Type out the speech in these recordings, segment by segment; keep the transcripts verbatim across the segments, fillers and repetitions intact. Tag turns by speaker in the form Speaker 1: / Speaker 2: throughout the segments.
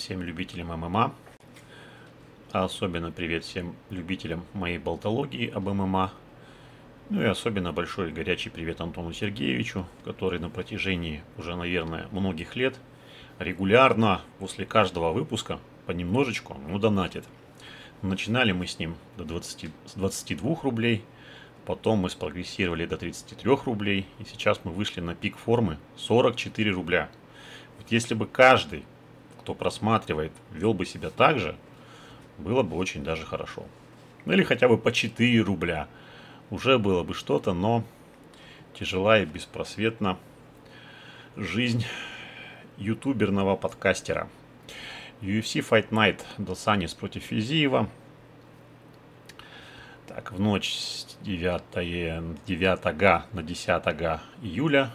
Speaker 1: всем любителям ММА, а особенно привет всем любителям моей болтологии об ММА. Ну и особенно большой и горячий привет Антону Сергеевичу, который на протяжении уже, наверное, многих лет регулярно после каждого выпуска понемножечку, ну, донатит. Начинали мы с ним до двадцати, с двадцати двух рублей, потом мы спрогрессировали до тридцати трёх рублей, и сейчас мы вышли на пик формы сорок четыре рубля. Вот если бы каждый, кто просматривает, вел бы себя так же, было бы очень даже хорошо. Ну или хотя бы по четыре рубля. Уже было бы что-то, но тяжела и беспросветна жизнь ютуберного подкастера. ю эф си Fight Night Досанис против Физиева. Так, в ночь с девятого на десятое июля.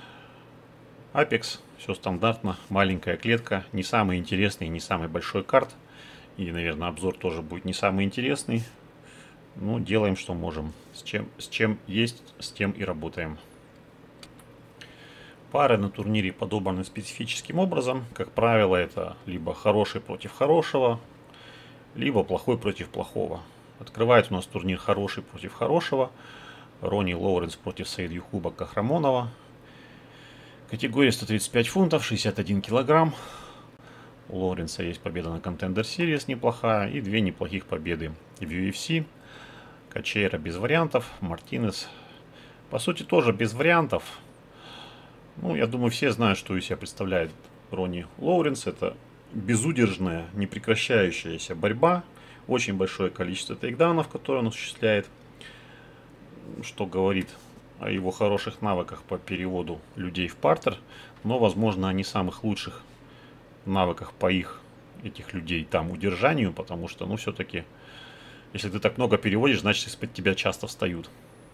Speaker 1: Apex, все стандартно, маленькая клетка, не самый интересный, не самый большой карт. И, наверное, обзор тоже будет не самый интересный. Ну, делаем, что можем. С чем, с чем есть, с тем и работаем. Пары на турнире подобраны специфическим образом. Как правило, это либо хороший против хорошего, либо плохой против плохого. Открывает у нас турнир хороший против хорошего. Ронни Лоуренс против Саидъюкуба Кахрамонова. Категория сто тридцать пять фунтов, шестьдесят один килограмм. У Лоуренса есть победа на Contender Series неплохая и две неплохих победы в ю эф си. Качейра без вариантов, Мартинес по сути тоже без вариантов. Ну, я думаю, все знают, что из себя представляет Ронни Лоуренс. Это безудержная, непрекращающаяся борьба. Очень большое количество тейкдаунов, которые он осуществляет. Что говорит о его хороших навыках по переводу людей в партер. Но, возможно, о не самых лучших навыках по их, этих людей, там, удержанию. Потому что, ну, все-таки, если ты так много переводишь, значит, из-под тебя часто встают.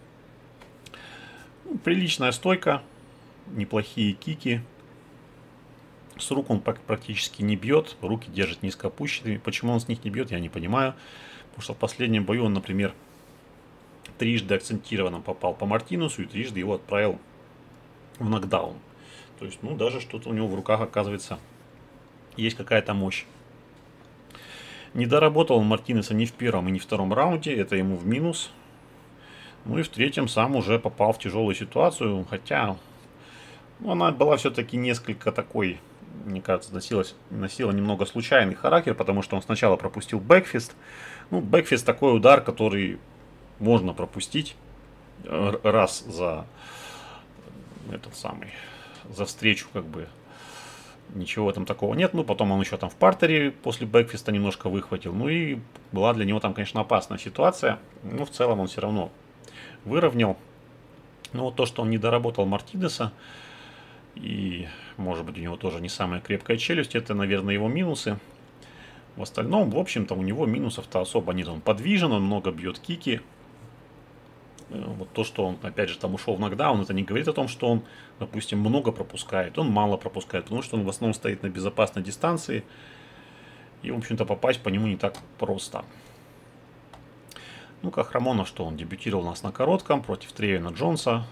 Speaker 1: Ну, приличная стойка. Неплохие кики. С рук он практически не бьет. Руки держит низко опущенными. Почему он с них не бьет, я не понимаю. Потому что в последнем бою он, например, трижды акцентированно попал по Мартинусу и трижды его отправил в нокдаун. То есть, ну, даже что-то у него в руках, оказывается, есть какая-то мощь. Не доработал он Мартинеса ни в первом и ни в втором раунде. Это ему в минус. Ну и в третьем сам уже попал в тяжелую ситуацию. Хотя ну, она была все-таки несколько такой, мне кажется, носилась, носила немного случайный характер. Потому что он сначала пропустил бэкфист. Ну, бэкфист такой удар, который можно пропустить раз за этот самый, за встречу, как бы. Ничего там такого нет. Ну, потом он еще там в партере после бэкфиста немножко выхватил. Ну и была для него там, конечно, опасная ситуация. Но в целом он все равно выровнял. Но вот то, что он не доработал Мартинеса, и, может быть, у него тоже не самая крепкая челюсть, это, наверное, его минусы. В остальном, в общем-то, у него минусов-то особо нет. Он подвижен, он много бьет кики. Вот то, что он, опять же, там ушел в нокдаун, это не говорит о том, что он, допустим, много пропускает. Он мало пропускает, потому что он в основном стоит на безопасной дистанции. И, в общем-то, попасть по нему не так просто. Ну, Кахрамонов, что он дебютировал у нас на коротком против Тревина Джонса.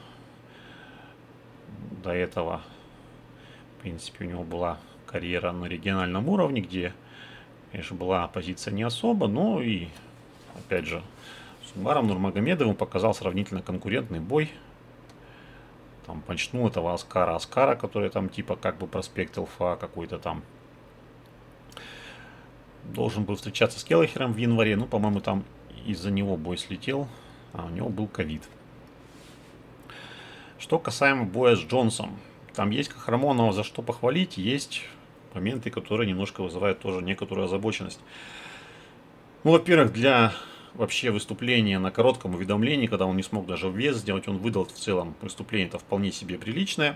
Speaker 1: До этого, в принципе, у него была карьера на региональном уровне, где, конечно, была позиция не особо, но и, опять же, с Умаром Нурмагомедовым показал сравнительно конкурентный бой. Там панчнул этого Аскара Аскара, который там типа как бы проспект ЛФА какой-то там. Должен был встречаться с Келлахером в январе. Ну, по-моему, там из-за него бой слетел. А у него был ковид. Что касаемо боя с Джонсом. Там есть Кахрамонова за что похвалить. Есть моменты, которые немножко вызывают тоже некоторую озабоченность. Ну, во-первых, для вообще выступление на коротком уведомлении, когда он не смог даже вес сделать, он выдал в целом выступление-то вполне себе приличное.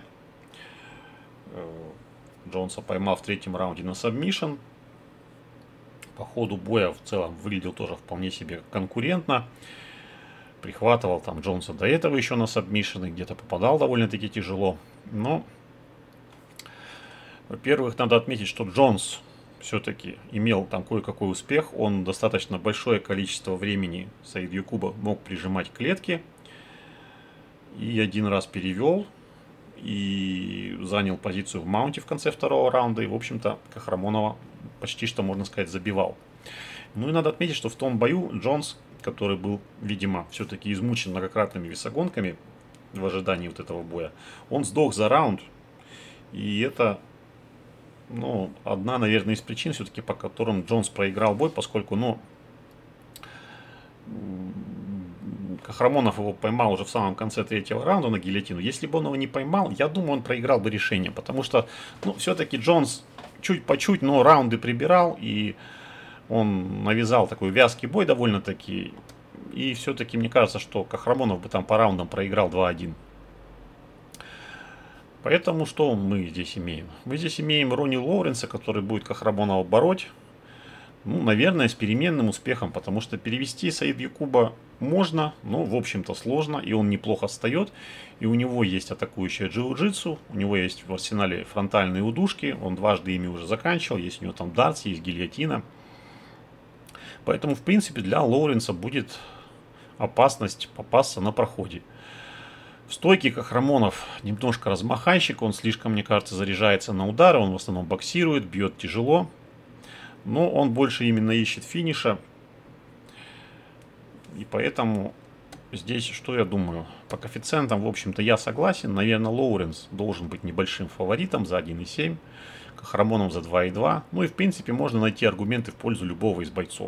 Speaker 1: Джонса поймал в третьем раунде на сабмишн. По ходу боя в целом выглядел тоже вполне себе конкурентно. Прихватывал там Джонса до этого еще на сабмишн и где-то попадал довольно-таки тяжело. Но, во-первых, надо отметить, что Джонс все-таки имел там кое-какой успех. Он достаточно большое количество времени Саидъюкуба мог прижимать к клетке. И один раз перевел. И занял позицию в маунте в конце второго раунда. И, в общем-то, Кахрамонова почти что, можно сказать, забивал. Ну и надо отметить, что в том бою Джонс, который был, видимо, все-таки измучен многократными весогонками в ожидании вот этого боя, он сдох за раунд. И это, ну, одна, наверное, из причин все-таки, по которым Джонс проиграл бой, поскольку, ну, Кахрамонов его поймал уже в самом конце третьего раунда на гильотину. Если бы он его не поймал, я думаю, он проиграл бы решение. Потому что, ну, все-таки Джонс чуть по чуть, но раунды прибирал. И он навязал такой вязкий бой довольно-таки. И все-таки мне кажется, что Кахрамонов бы там по раундам проиграл два один. Поэтому что мы здесь имеем? Мы здесь имеем Ронни Лоуренса, который будет Кахрамонова бороть. Ну, наверное, с переменным успехом, потому что перевести Саид Якуба можно, но, в общем-то, сложно, и он неплохо встает, и у него есть атакующая джиу-джитсу, у него есть в арсенале фронтальные удушки, он дважды ими уже заканчивал, есть у него там дартс, есть гильотина. Поэтому, в принципе, для Лоуренса будет опасность попасться на проходе. В стойке Кахрамонов немножко размахайщик, он слишком, мне кажется, заряжается на удары, он в основном боксирует, бьет тяжело. Но он больше именно ищет финиша. И поэтому здесь, что я думаю, по коэффициентам, в общем-то, я согласен. Наверное, Лоуренс должен быть небольшим фаворитом за один и семь. Кахрамонов за два и два. Ну и, в принципе, можно найти аргументы в пользу любого из бойцов.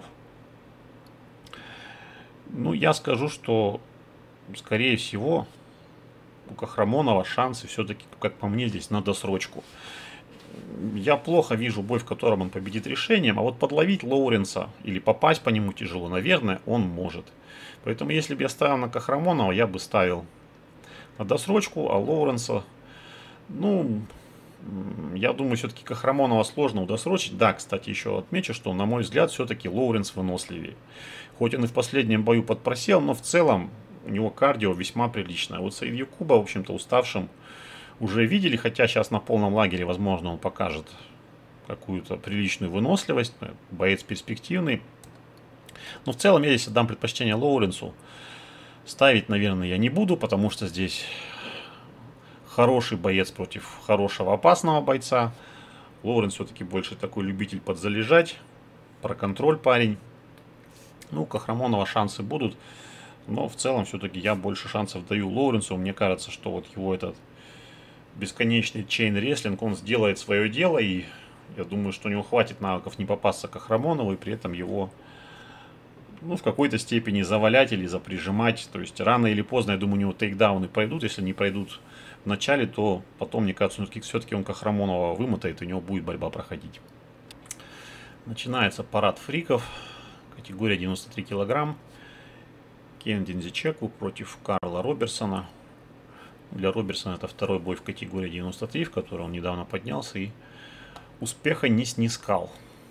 Speaker 1: Ну, я скажу, что, скорее всего, у Кахрамонова шансы все-таки, как по мне, здесь на досрочку. Я плохо вижу бой, в котором он победит решением, а вот подловить Лоуренса или попасть по нему тяжело, наверное, он может. Поэтому, если бы я ставил на Кахрамонова, я бы ставил на досрочку, а Лоуренса, ну, я думаю, все-таки Кахрамонова сложно удосрочить. Да, кстати, еще отмечу, что, на мой взгляд, все-таки Лоуренс выносливее. Хоть он и в последнем бою подпросел, но в целом у него кардио весьма приличное. Вот Саид Якуба, в общем-то, уставшим уже видели, хотя сейчас на полном лагере, возможно, он покажет какую-то приличную выносливость, боец перспективный. Но в целом я здесь отдам предпочтение Лоуренсу. Ставить, наверное, я не буду, потому что здесь хороший боец против хорошего опасного бойца. Лоуренс все-таки больше такой любитель подзалежать, про контроль парень. Ну, у Кахрамонова шансы будут, но в целом все-таки я больше шансов даю Лоуренсу. Мне кажется, что вот его этот бесконечный чейн-рестлинг, он сделает свое дело, и я думаю, что у него хватит навыков не попасться Кахрамонову, и при этом его, ну, в какой-то степени завалять или заприжимать. То есть рано или поздно, я думаю, у него тейкдауны пройдут. Если не пройдут в начале, то потом, мне кажется, все-таки он Кахрамонова вымотает, и у него будет борьба проходить. Начинается парад фриков. Категория девяносто три килограмм. Кеннеди Нзечеку против Карла Роберсона. Для Роберсона это второй бой в категории девяносто три, в которой он недавно поднялся и успеха не снискал.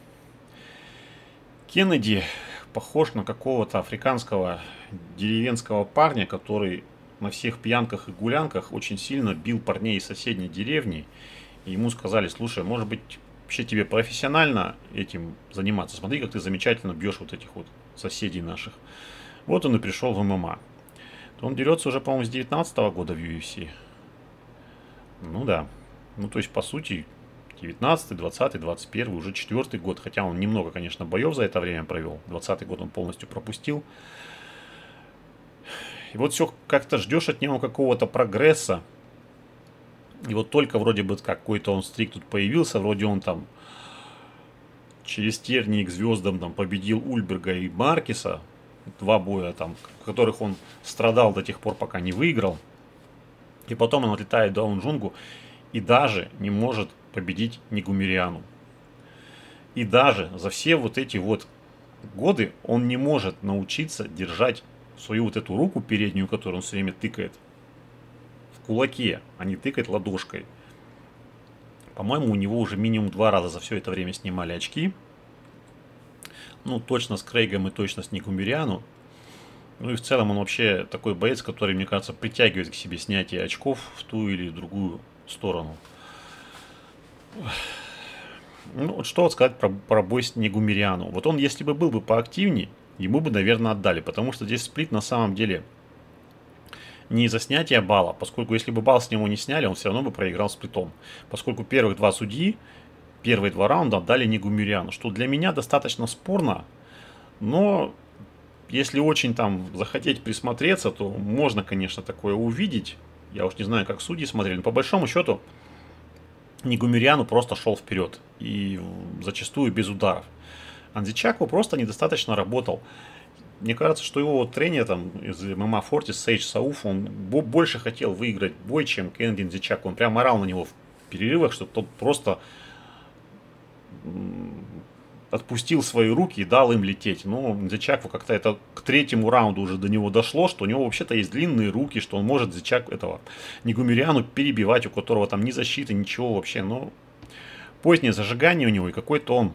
Speaker 1: Кеннеди похож на какого-то африканского деревенского парня, который на всех пьянках и гулянках очень сильно бил парней из соседней деревни. И ему сказали: слушай, может быть, вообще тебе профессионально этим заниматься? Смотри, как ты замечательно бьешь вот этих вот соседей наших. Вот он и пришел в эм эм а. Он дерется уже, по-моему, с девятнадцатого года в ю эф си. Ну да. Ну, то есть, по сути, девятнадцатый, двадцатый, двадцать первый, уже четвертый год. Хотя он немного, конечно, боев за это время провел. двадцатый год он полностью пропустил. И вот все как-то ждешь от него какого-то прогресса. И вот только вроде бы какой-то он стрик тут появился. Вроде он там через тернии к звездам там победил Ульберга и Маркеса. Два боя, там, в которых он страдал до тех пор, пока не выиграл. И потом он отлетает до Аунджунгу и даже не может победить Негумериану. И даже за все вот эти вот годы он не может научиться держать свою вот эту руку переднюю, которую он все время тыкает, в кулаке, а не тыкает ладошкой. По-моему, у него уже минимум два раза за все это время снимали очки. Ну, точно с Крейгом и точно с Негумериану. Ну и в целом он вообще такой боец, который, мне кажется, притягивает к себе снятие очков в ту или другую сторону. Ну, вот что вот сказать про, про бой с Негумериану. Вот он, если бы был бы поактивнее, ему бы, наверное, отдали. Потому что здесь сплит на самом деле не из-за снятия балла. Поскольку если бы балл с него не сняли, он все равно бы проиграл сплитом. Поскольку первых два судьи, первые два раунда отдали Негумиряну, что для меня достаточно спорно, но если очень там захотеть присмотреться, то можно, конечно, такое увидеть. Я уж не знаю, как судьи смотрели, но по большому счету Негумиряну просто шел вперед, и зачастую без ударов. Анзичаку просто недостаточно работал. Мне кажется, что его вот тренер там из эм эм а Fortis, Сейдж Сауф, он больше хотел выиграть бой, чем Кеннеди Анзичаку. Он прям орал на него в перерывах, что тот просто отпустил свои руки и дал им лететь. Но Анзичаку как-то это к третьему раунду уже до него дошло, что у него вообще-то есть длинные руки, что он может Анзичаку этого Негумиряну перебивать, у которого там ни защиты, ничего вообще. Но позднее зажигание у него и какой-то он...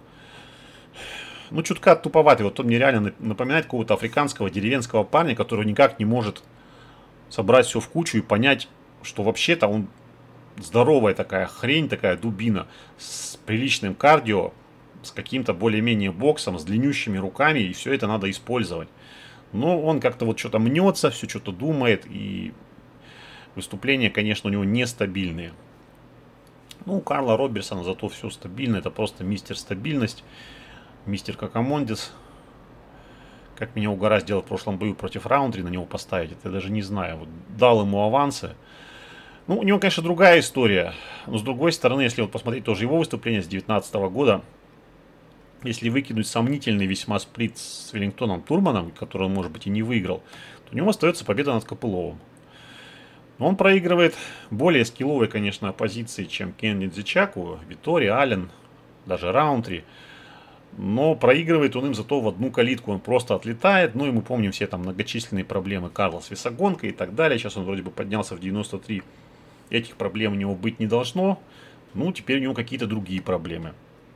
Speaker 1: Ну, чутка туповатый. Вот он мне реально напоминает какого-то африканского деревенского парня, который никак не может собрать все в кучу и понять, что вообще-то он здоровая такая хрень, такая дубина с приличным кардио, с каким-то более-менее боксом, с длиннющими руками, и все это надо использовать. Но он как-то вот что-то мнется, все что-то думает, и выступления, конечно, у него нестабильные. Ну, у Карла Робертсона зато все стабильно, это просто мистер стабильность. Мистер Какамондис. Как меня угораздило в прошлом бою против Раундри на него поставить, это я даже не знаю. Вот дал ему авансы. Ну, у него, конечно, другая история. Но с другой стороны, если вот посмотреть тоже его выступление с две тысячи девятнадцатого года, если выкинуть сомнительный весьма сплит с Веллингтоном Турманом, который он, может быть, и не выиграл, то у него остается победа над Копыловым. Но он проигрывает более скилловой, конечно, оппозиции, чем Кеннеди Анзичаку, Виттори, Аллен, даже Раундри. Но проигрывает он им зато в одну калитку, он просто отлетает. Ну и мы помним все там многочисленные проблемы Карла с весогонкой и так далее. Сейчас он вроде бы поднялся в девяносто три. Этих проблем у него быть не должно. Ну, теперь у него какие-то другие проблемы.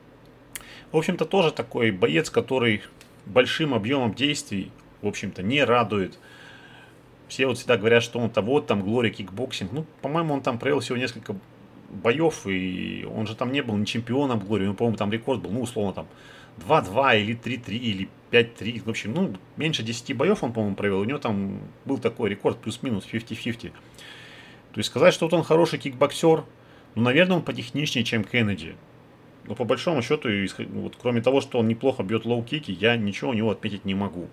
Speaker 1: В общем-то, тоже такой боец, который большим объемом действий, в общем-то, не радует. Все вот всегда говорят, что он-то вот там Глори кикбоксинг. Ну, по-моему, он там провел всего несколько боев, и он же там не был ни чемпионом Глори. Ну, по-моему, там рекорд был, ну, условно, там два-два или три-три или пять-три. В общем, ну, меньше десяти боев он, по-моему, провел. У него там был такой рекорд плюс-минус пятьдесят на пятьдесят. То есть сказать, что вот он хороший кикбоксер, ну, наверное, он потехничнее, чем Кеннеди. Но по большому счету, вот, кроме того, что он неплохо бьет лоу-кики, я ничего у него отметить не могу.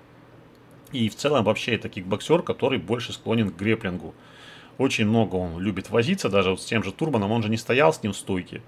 Speaker 1: И в целом вообще это кикбоксер, который больше склонен к греплингу. Очень много он любит возиться, даже вот с тем же Турманом, он же не стоял с ним в стойке.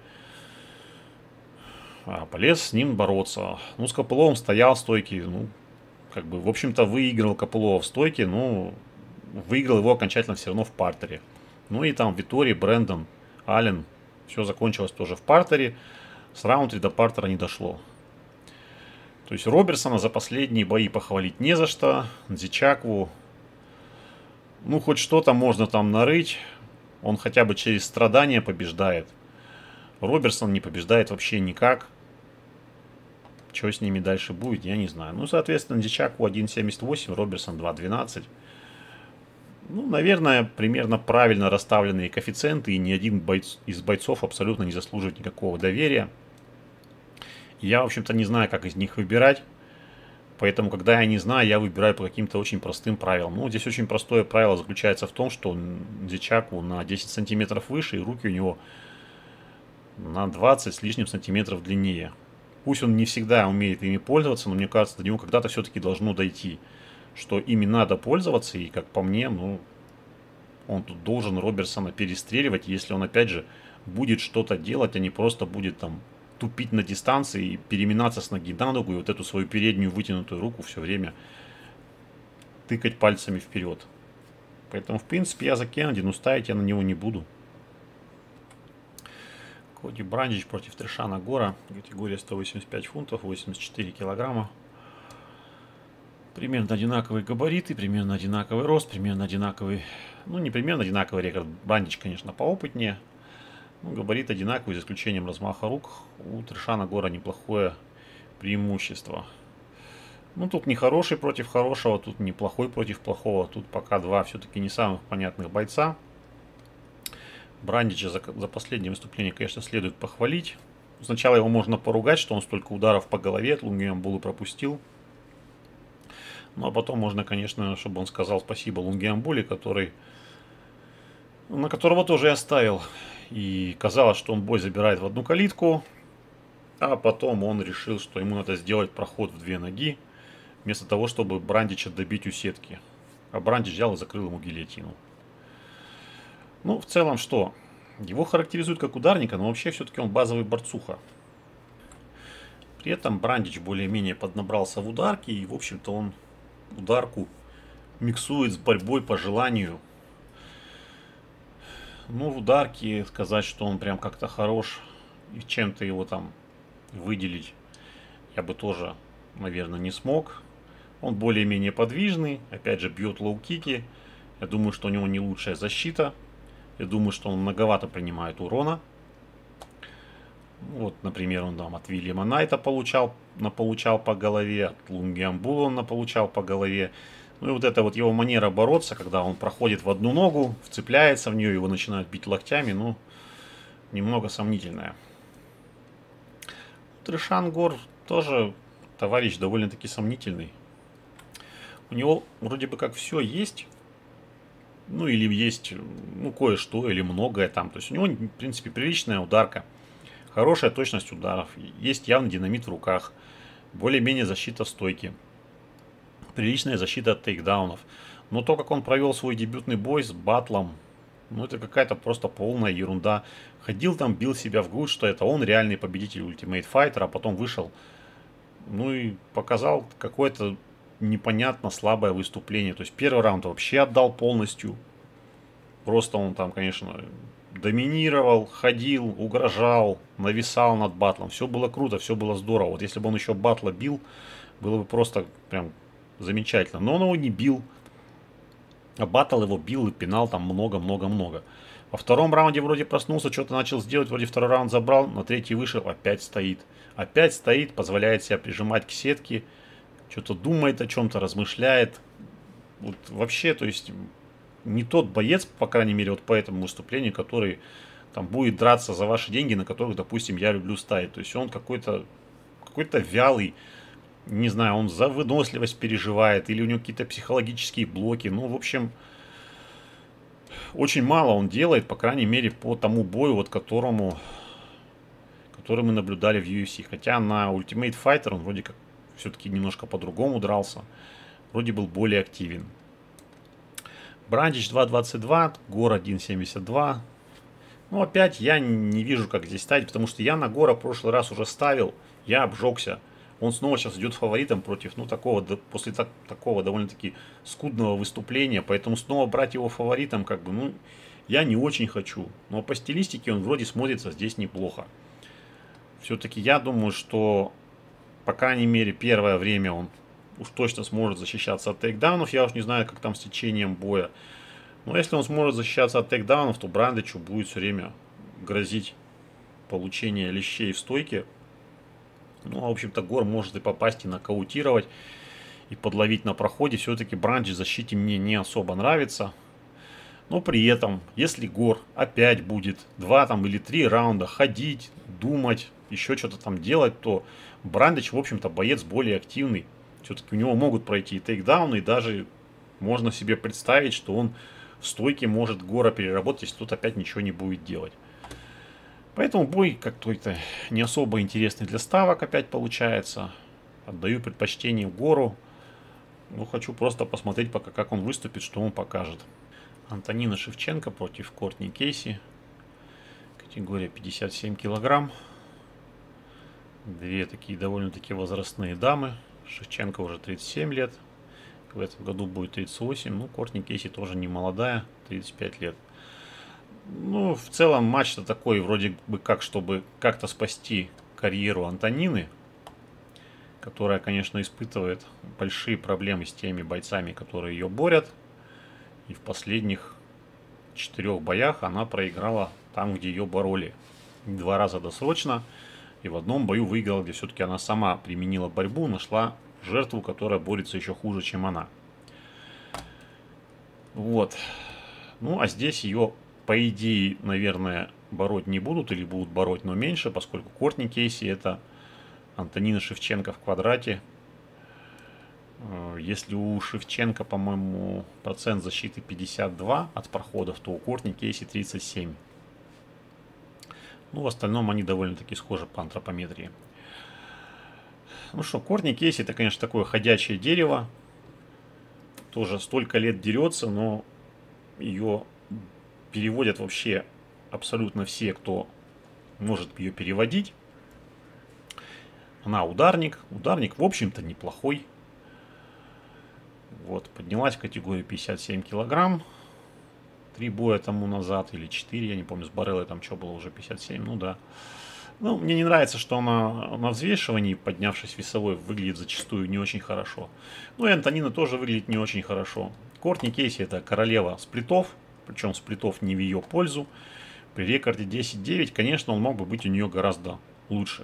Speaker 1: А полез с ним бороться. Ну, с Копыловым стоял в стойке, ну, как бы, в общем-то, выиграл Копылова в стойке, но выиграл его окончательно все равно в партере. Ну и там Виттори, Брэндон, Аллен, все закончилось тоже в партере. С Раундри до партера не дошло. То есть Робертсона за последние бои похвалить не за что. Анзичаку, ну, хоть что-то можно там нарыть. Он хотя бы через страдания побеждает. Робертсон не побеждает вообще никак. Что с ними дальше будет, я не знаю. Ну, соответственно, Анзичаку один семьдесят восемь, Робертсон два двенадцать. Ну, наверное, примерно правильно расставленные коэффициенты. И ни один бойц, из бойцов абсолютно не заслуживает никакого доверия. Я, в общем-то, не знаю, как из них выбирать. Поэтому, когда я не знаю, я выбираю по каким-то очень простым правилам. Ну, здесь очень простое правило заключается в том, что Анзичаку на десять сантиметров выше, и руки у него на двадцать с лишним сантиметров длиннее. Пусть он не всегда умеет ими пользоваться, но мне кажется, до него когда-то все-таки должно дойти, что ими надо пользоваться, и, как по мне, ну, он тут должен Робертсона перестреливать, если он, опять же, будет что-то делать, а не просто будет там тупить на дистанции и переминаться с ноги на ногу, и вот эту свою переднюю вытянутую руку все время тыкать пальцами вперед. Поэтому, в принципе, я за Кеннеди, но ставить я на него не буду. Коди Брандич против Трешана Гора. Категория сто восемьдесят пять фунтов, восемьдесят четыре килограмма. Примерно одинаковые габариты, примерно одинаковый рост, примерно одинаковый... Ну, не примерно одинаковый рекорд. Брандич, конечно, поопытнее. Ну, габарит одинаковый, за исключением размаха рук. У Трешана Гора неплохое преимущество. Ну, тут не хороший против хорошего, тут неплохой против плохого. Тут пока два все-таки не самых понятных бойца. Брандича за, за последнее выступление, конечно, следует похвалить. Сначала его можно поругать, что он столько ударов по голове от Лунгиамбулы пропустил. Ну, а потом можно, конечно, чтобы он сказал спасибо Лунгиамбуле, который, на которого тоже я ставил. И казалось, что он бой забирает в одну калитку. А потом он решил, что ему надо сделать проход в две ноги, вместо того, чтобы Брандича добить у сетки. А Брандич взял и закрыл ему гильотину. Ну, в целом, что? Его характеризуют как ударника, но вообще все-таки он базовый борцуха. При этом Брандич более-менее поднабрался в ударке, и, в общем-то, он ударку миксует с борьбой по желанию. Ну, в ударке сказать, что он прям как-то хорош, и чем-то его там выделить, я бы тоже, наверное, не смог. Он более-менее подвижный, опять же, бьет лоу-кики. Я думаю, что у него не лучшая защита. Я думаю, что он многовато принимает урона. Вот, например, он там от Вильяма Найта получал, наполучал по голове, от Лунгиамбула он наполучал по голове. Ну и вот эта вот его манера бороться, когда он проходит в одну ногу, вцепляется в нее, его начинают бить локтями, ну, немного сомнительная. Трешан Гор тоже товарищ довольно-таки сомнительный. У него вроде бы как все есть. Ну или есть, ну, кое-что, или многое там. То есть у него, в принципе, приличная ударка. Хорошая точность ударов. Есть явный динамит в руках. Более-менее защита стойки. Приличная защита от тейкдаунов. Но то, как он провел свой дебютный бой с Батлом, ну это какая-то просто полная ерунда. Ходил там, бил себя в грудь, что это он реальный победитель Ultimate Fighter, а потом вышел, ну и показал какое-то непонятно слабое выступление. То есть первый раунд вообще отдал полностью. Просто он там, конечно, доминировал, ходил, угрожал, нависал над Батлом. Все было круто, все было здорово. Вот если бы он еще Батла бил, было бы просто прям замечательно. Но он его не бил. А Батл его бил и пинал там много-много-много. Во втором раунде вроде проснулся, что-то начал сделать, вроде второй раунд забрал, на третий вышел, опять стоит. Опять стоит, позволяет себя прижимать к сетке, что-то думает о чем-то, размышляет. Вот вообще, то есть, не тот боец, по крайней мере, вот по этому выступлению, который там будет драться за ваши деньги, на которых, допустим, я люблю ставить. То есть он какой-то какой-то вялый, не знаю, он за выносливость переживает, или у него какие-то психологические блоки. Ну, в общем, очень мало он делает, по крайней мере, по тому бою, вот которому, который мы наблюдали в ю эф си. Хотя на Ultimate Fighter он вроде как все-таки немножко по-другому дрался. Вроде был более активен. Брандич два двадцать два, Гор один семьдесят два. Ну, опять я не вижу, как здесь ставить, потому что я на Гора в прошлый раз уже ставил, я обжегся. Он снова сейчас идет фаворитом против, ну, такого, после так, такого довольно-таки скудного выступления. Поэтому снова брать его фаворитом, как бы, ну, я не очень хочу. Но по стилистике он вроде смотрится здесь неплохо. Все-таки я думаю, что, по крайней мере, первое время он уж точно сможет защищаться от тейкдаунов. Я уж не знаю, как там с течением боя. Но если он сможет защищаться от тейкдаунов, то Брандичу будет все время грозить получение лещей в стойке. Ну, а, в общем-то, Гор может и попасть, и нокаутировать, и подловить на проходе. Все-таки Брандич в защите мне не особо нравится. Но при этом, если Гор опять будет два там, или три раунда ходить, думать, еще что-то там делать, то Брандич, в общем-то, боец более активный. Все-таки у него могут пройти и тейкдауны, и даже можно себе представить, что он в стойке может Гора переработать, если тут опять ничего не будет делать. Поэтому бой какой-то не особо интересный для ставок опять получается. Отдаю предпочтение Гору. Ну, хочу просто посмотреть пока, как он выступит, что он покажет. Антонина Шевченко против Кортни Кейси. Категория пятьдесят семь килограмм. Две такие довольно-таки возрастные дамы. Шевченко уже тридцать семь лет. В этом году будет тридцать восемь. Ну, Кортни Кейси тоже не молодая, тридцать пять лет. Ну, в целом матч-то такой, вроде бы как, чтобы как-то спасти карьеру Антонины, которая, конечно, испытывает большие проблемы с теми бойцами, которые ее борют. И в последних четырех боях она проиграла там, где ее бороли. Два раза досрочно. И в одном бою выиграла, где все-таки она сама применила борьбу, нашла жертву, которая борется еще хуже, чем она. Вот. Ну, а здесь ее, по идее, наверное, бороть не будут или будут бороть, но меньше, поскольку Кортни Кейси это Антонина Шевченко в квадрате. Если у Шевченко, по-моему, процент защиты пятьдесят два от проходов, то у Кортни Кейси тридцать семь. Ну, в остальном они довольно-таки схожи по антропометрии. Ну что, Кортни Кейси это, конечно, такое ходячее дерево. Тоже столько лет дерется, но ее переводят вообще абсолютно все, кто может ее переводить. Она ударник. Ударник, в общем-то, неплохой. Вот, поднялась в категорию пятьдесят семь килограмм. Три боя тому назад, или четыре, я не помню, с Бареллой там что было, уже пятьдесят семь, ну да. Ну, мне не нравится, что она на взвешивании, поднявшись весовой, выглядит зачастую не очень хорошо. Ну и Антонина тоже выглядит не очень хорошо. Кортни Кейси это королева сплитов, причем сплитов не в ее пользу. При рекорде десять девять, конечно, он мог бы быть у нее гораздо лучше.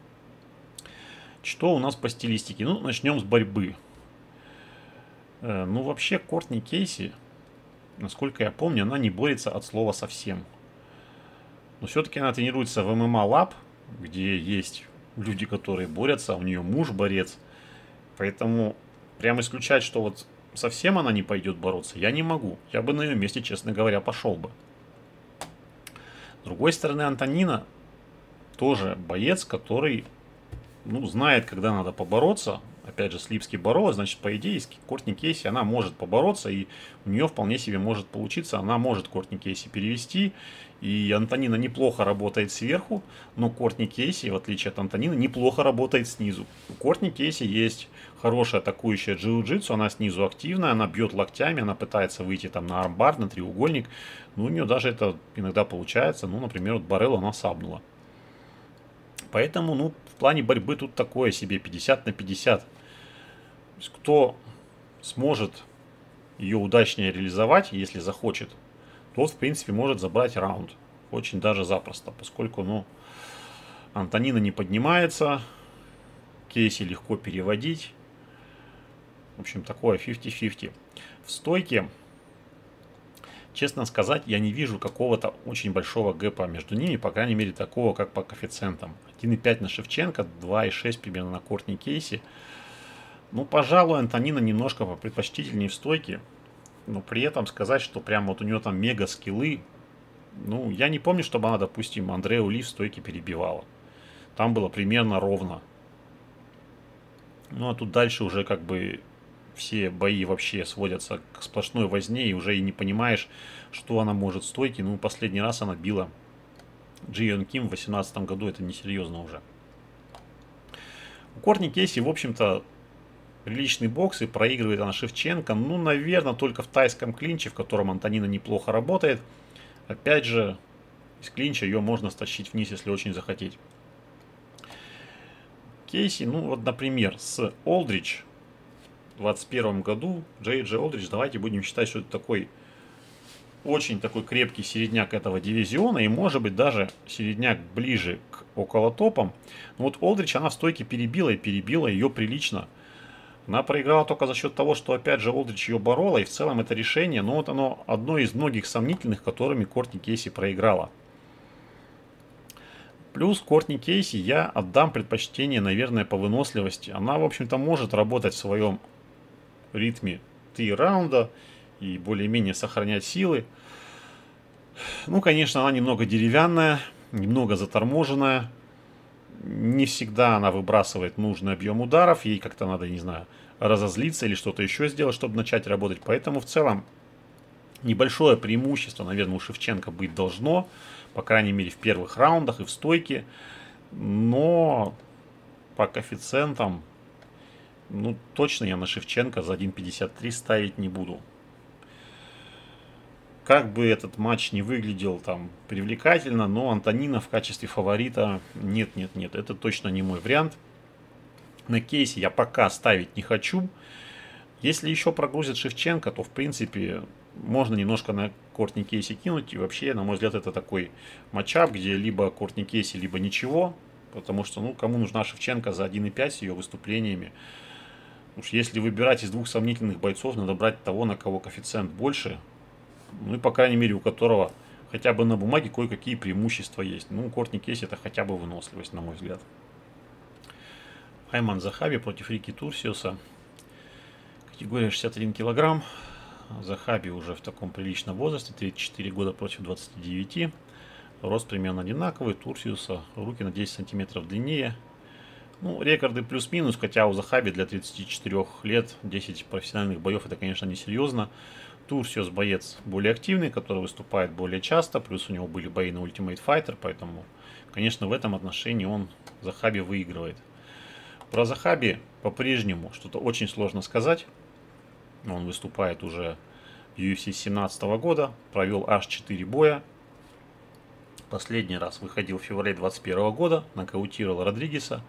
Speaker 1: Что у нас по стилистике? Ну, начнем с борьбы. Э, ну, вообще, Кортни Кейси, насколько я помню, она не борется от слова совсем. Но все-таки она тренируется в эм эм а Lab, где есть люди, которые борются, у нее муж борец. Поэтому прямо исключать, что вот совсем она не пойдет бороться, я не могу. Я бы на ее месте, честно говоря, пошел бы. С другой стороны, Антонина тоже боец, который, ну, знает, когда надо побороться. Опять же, с Липски боролась, значит, по идее, с Кортни Кейси она может побороться, и у нее вполне себе может получиться. Она может Кортни Кейси перевести, и Антонина неплохо работает сверху, но Кортни Кейси, в отличие от Антонины, неплохо работает снизу. У Кортни Кейси есть хорошая атакующая джиу-джитсу, она снизу активная, она бьет локтями, она пытается выйти там на армбар, на треугольник, но у нее даже это иногда получается. Ну, например, вот Бареллу она сабнула. Поэтому, ну, в плане борьбы тут такое себе, пятьдесят на пятьдесят. То есть, кто сможет ее удачнее реализовать, если захочет, тот, в принципе, может забрать раунд. Очень даже запросто, поскольку, ну, Антонина не поднимается, Кейси легко переводить. В общем, такое пятьдесят на пятьдесят. В стойке, честно сказать, я не вижу какого-то очень большого гэпа между ними, по крайней мере, такого, как по коэффициентам. один и пять на Шевченко, два и шесть примерно на Кортни Кейси. Ну, пожалуй, Антонина немножко предпочтительнее в стойке, но при этом сказать, что прям вот у нее там мега скиллы, ну, я не помню, чтобы она, допустим, Андреу Ли в стойке перебивала. Там было примерно ровно. Ну, а тут дальше уже как бы все бои вообще сводятся к сплошной возне, и уже и не понимаешь, что она может в стойке. Ну, последний раз она била Джи Йон Ким в две тысячи восемнадцатом году, это несерьезно уже. У Кортни Кейси, в общем-то, приличный бокс, и проигрывает она Шевченко, ну, наверное, только в тайском клинче, в котором Антонина неплохо работает. Опять же, из клинча ее можно стащить вниз, если очень захотеть. Кейси, ну, вот, например, с Олдрич в двадцать первом году, Джей Джей Олдрич, давайте будем считать, что это такой очень такой крепкий середняк этого дивизиона, и, может быть, даже середняк ближе к около топам. Но вот Олдрич, она в стойке перебила, и перебила ее прилично. Она проиграла только за счет того, что, опять же, Олдрич ее борола, и в целом это решение, но вот оно одно из многих сомнительных, которыми Кортни Кейси проиграла. Плюс Кортни Кейси я отдам предпочтение, наверное, по выносливости. Она, в общем-то, может работать в своем ритме три раунда и более-менее сохранять силы. Ну, конечно, она немного деревянная, немного заторможенная. Не всегда она выбрасывает нужный объем ударов, ей как-то надо, не знаю, разозлиться или что-то еще сделать, чтобы начать работать. Поэтому в целом небольшое преимущество, наверное, у Шевченко быть должно, по крайней мере в первых раундах и в стойке. Но по коэффициентам, ну, точно я на Шевченко за один пятьдесят три ставить не буду. Как бы этот матч не выглядел там привлекательно, но Антонина в качестве фаворита нет, нет, нет, это точно не мой вариант. На Кейси я пока ставить не хочу. Если еще прогрузят Шевченко, то в принципе можно немножко на Кортни Кейси кинуть. И вообще, на мой взгляд, это такой матчап, где либо Кортни Кейси, либо ничего. Потому что, ну, кому нужна Шевченко за один и пять с ее выступлениями. Уж если выбирать из двух сомнительных бойцов, надо брать того, на кого коэффициент больше. Ну и, по крайней мере, у которого хотя бы на бумаге кое-какие преимущества есть. Ну, у Кортни Кейси это хотя бы выносливость, на мой взгляд. Айман Захаби против Рики Турсиуса. Категория шестьдесят один килограмм. Захаби уже в таком приличном возрасте, тридцать четыре года против двадцати девяти. Рост примерно одинаковый. Турсиуса руки на десять сантиметров длиннее. Ну, рекорды плюс-минус, хотя у Захаби для тридцати четырёх лет десять профессиональных боев это, конечно, не серьезно. Турсиос боец более активный, который выступает более часто, плюс у него были бои на Ultimate Fighter, поэтому, конечно, в этом отношении он Захаби выигрывает. Про Захаби по-прежнему что-то очень сложно сказать. Он выступает уже в ю эф си семнадцатого года, провел аж четыре боя. Последний раз выходил в феврале двадцать первого года, нокаутировал Родригеса,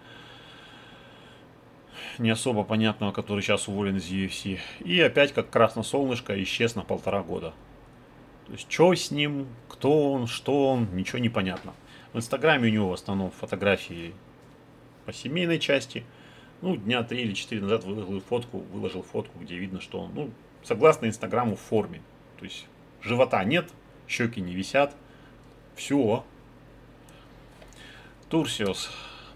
Speaker 1: не особо понятного, который сейчас уволен из ю эф си. И опять как красное солнышко исчез на полтора года. То есть, что с ним, кто он, что он, ничего не понятно. В инстаграме у него в основном фотографии по семейной части. Ну, дня три или четыре назад выложил фотку, выложил фотку, где видно, что он, ну, согласно инстаграму, в форме. То есть, живота нет, щеки не висят. Все. Турсиос.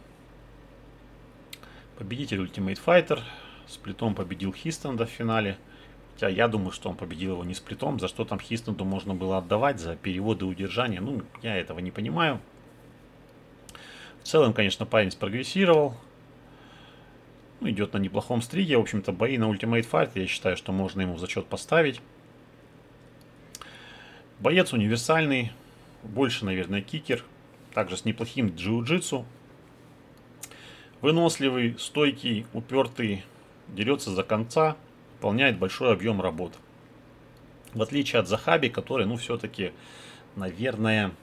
Speaker 1: Победитель Ultimate Fighter. Сплитом победил Хистенда в финале. Хотя я думаю, что он победил его не сплитом. За что там Хистенду можно было отдавать? За переводы и удержания. Ну, я этого не понимаю. В целом, конечно, парень спрогрессировал. Ну, идет на неплохом стриге. В общем-то, бои на Ultimate Fighter, я считаю, что можно ему в зачет поставить. Боец универсальный. Больше, наверное, кикер. Также с неплохим джиу-джитсу. Выносливый, стойкий, упертый. Дерется за конца. Выполняет большой объем работ. В отличие от Захаби, который, ну, все-таки, наверное,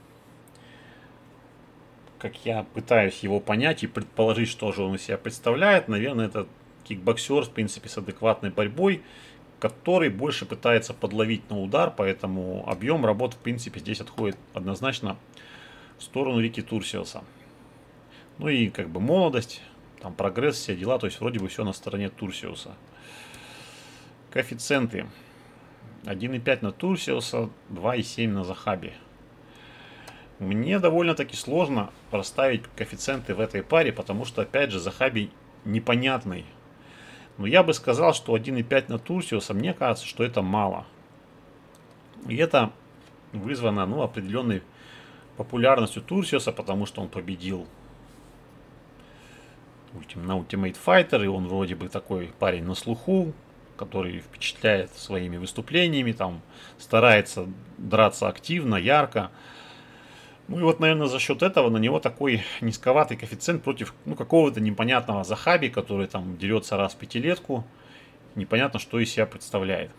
Speaker 1: как я пытаюсь его понять и предположить, что же он из себя представляет, наверное, это кикбоксер, в принципе, с адекватной борьбой, который больше пытается подловить на удар, поэтому объем работ, в принципе, здесь отходит однозначно в сторону Рики Турсиоса. Ну и как бы молодость, там прогресс, все дела, то есть вроде бы все на стороне Турсиоса. Коэффициенты. один и пять на Турсиоса, два и семь на Захаби. Мне довольно-таки сложно расставить коэффициенты в этой паре, потому что, опять же, Захаби непонятный. Но я бы сказал, что один и пять на Турсиоса, мне кажется, что это мало. И это вызвано, ну, определенной популярностью Турсиоса, потому что он победил на Ultimate Fighter, и он вроде бы такой парень на слуху, который впечатляет своими выступлениями, там старается драться активно, ярко. Ну и вот, наверное, за счет этого на него такой низковатый коэффициент против, ну, какого-то непонятного Захаби, который там дерется раз в пятилетку. Непонятно, что из себя представляет.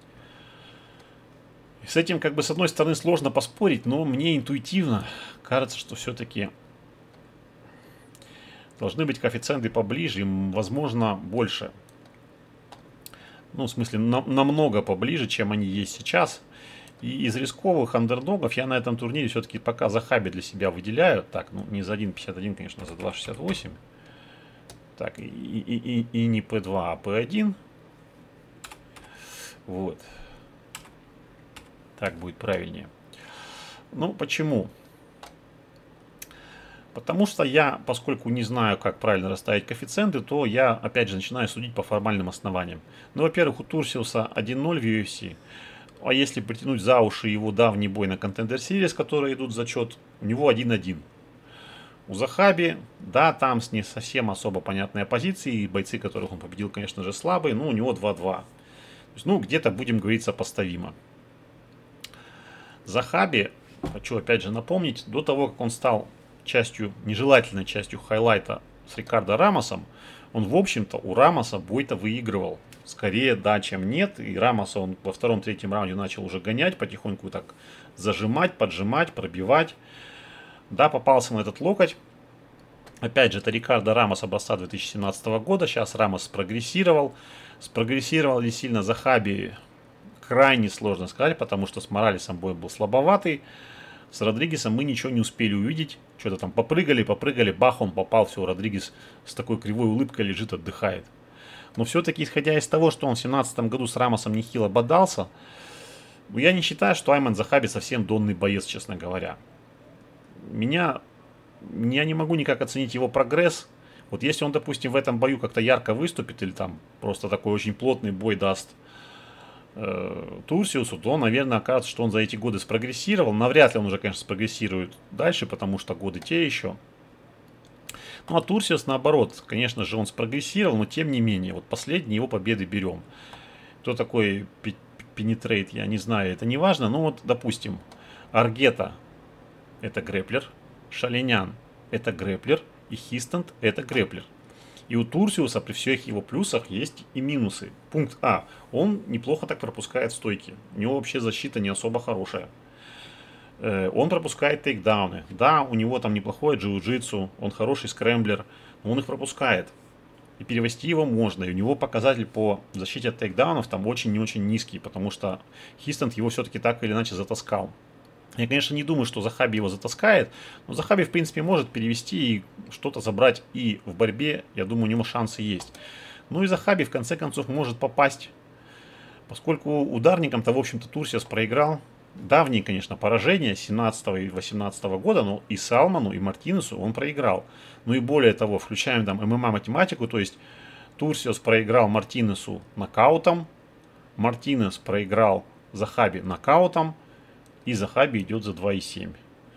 Speaker 1: И с этим, как бы, с одной стороны, сложно поспорить, но мне интуитивно кажется, что все-таки должны быть коэффициенты поближе, им, возможно, больше. Ну, в смысле, на, намного поближе, чем они есть сейчас. И из рисковых андердогов я на этом турнире все-таки пока Захаби для себя выделяю. Так, ну не за один пятьдесят один, конечно, за два шестьдесят восемь. Так, и, и, и, и не пэ два, а пэ один. Вот. Так будет правильнее. Ну, почему? Потому что я, поскольку не знаю, как правильно расставить коэффициенты, то я, опять же, начинаю судить по формальным основаниям. Ну, во-первых, у Турсиуса один ноль в ю эф си. А если притянуть за уши его давний бой на Contender Series, которые идут в зачет, у него один один. У Захаби, да, там с не совсем особо понятные оппозиции, и бойцы, которых он победил, конечно же, слабые, но у него два два. То есть, ну, где-то, будем говорить, сопоставимо. Захаби, хочу опять же напомнить, до того, как он стал частью, нежелательной частью хайлайта с Рикардо Рамосом, он, в общем-то, у Рамоса бой-то выигрывал. Скорее да, чем нет. И Рамоса он во втором-третьем раунде начал уже гонять, потихоньку так зажимать, поджимать, пробивать. Да, попался на этот локоть. Опять же, это Рикардо Рамос образца две тысячи семнадцатого года. Сейчас Рамос спрогрессировал. Спрогрессировал ли сильно Захаби? Крайне сложно сказать, потому что с Моралесом бой был слабоватый. С Родригесом мы ничего не успели увидеть. Что-то там попрыгали, попрыгали, бах, он попал, все, Родригес с такой кривой улыбкой лежит, отдыхает. Но все-таки, исходя из того, что он в семнадцатом году с Рамосом нехило бодался, я не считаю, что Айман Захаби совсем донный боец, честно говоря. Меня, я не могу никак оценить его прогресс. Вот если он, допустим, в этом бою как-то ярко выступит, или там просто такой очень плотный бой даст э, Турсиусу, то, наверное, окажется, что он за эти годы спрогрессировал. Навряд ли он уже, конечно, спрогрессирует дальше, потому что годы те еще. Ну, а Турсиос, наоборот, конечно же, он спрогрессировал, но тем не менее, вот последние его победы берем. Кто такой Пенетрейт, я не знаю, это не важно. Ну, вот, допустим, Аргета – это грэплер, Шалинян – это грэплер, и Хистант – это грэплер. И у Турсиуса при всех его плюсах есть и минусы. Пункт А. Он неплохо так пропускает стойки. У него вообще защита не особо хорошая. Он пропускает тейкдауны. Да, у него там неплохое джиу-джитсу, он хороший скрэмблер, но он их пропускает. И перевести его можно. И у него показатель по защите от тейкдаунов там очень не очень низкий, потому что Хистант его все-таки так или иначе затаскал. Я, конечно, не думаю, что Захаби его затаскает, но Захаби, в принципе, может перевести и что-то забрать и в борьбе, я думаю, у него шансы есть. Ну и Захаби, в конце концов, может попасть, поскольку ударникам-то, в общем-то, Турсиос проиграл. Давние, конечно, поражения семнадцатого и восемнадцатого года, но и Салману, и Мартинесу он проиграл. Ну и более того, включаем там эм эм а-математику, то есть Турсиос проиграл Мартинесу нокаутом, Мартинес проиграл Захаби нокаутом, и Захаби идет за два и семь.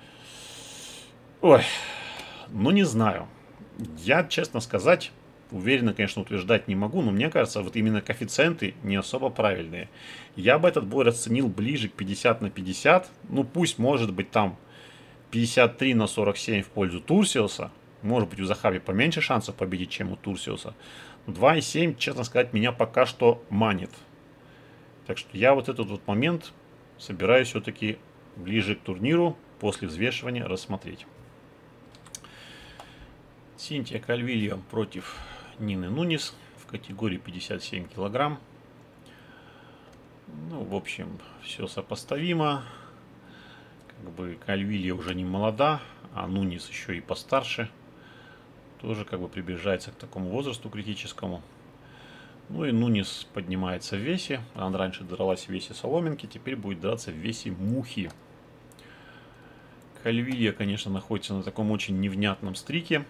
Speaker 1: Ой, ну не знаю. Я, честно сказать, уверенно, конечно, утверждать не могу, но мне кажется, вот именно коэффициенты не особо правильные. Я бы этот бой расценил ближе к пятьдесят на пятьдесят. Ну пусть может быть там пятьдесят три на сорок семь в пользу Турсиоса. Может быть у Захаби поменьше шансов победить, чем у Турсиоса. два и семь, честно сказать, меня пока что манит. Так что я вот этот вот момент собираюсь все-таки ближе к турниру после взвешивания рассмотреть. Синтия Кальвильо против Нины Нунис в категории пятьдесят семь килограмм. Ну, в общем, все сопоставимо. Как бы Кальвильо уже не молода, а Нунис еще и постарше. Тоже как бы приближается к такому возрасту критическому. Ну и Нунис поднимается в весе. Она раньше дралась в весе соломинки, теперь будет драться в весе мухи. Кальвильо, конечно, находится на таком очень невнятном стрике.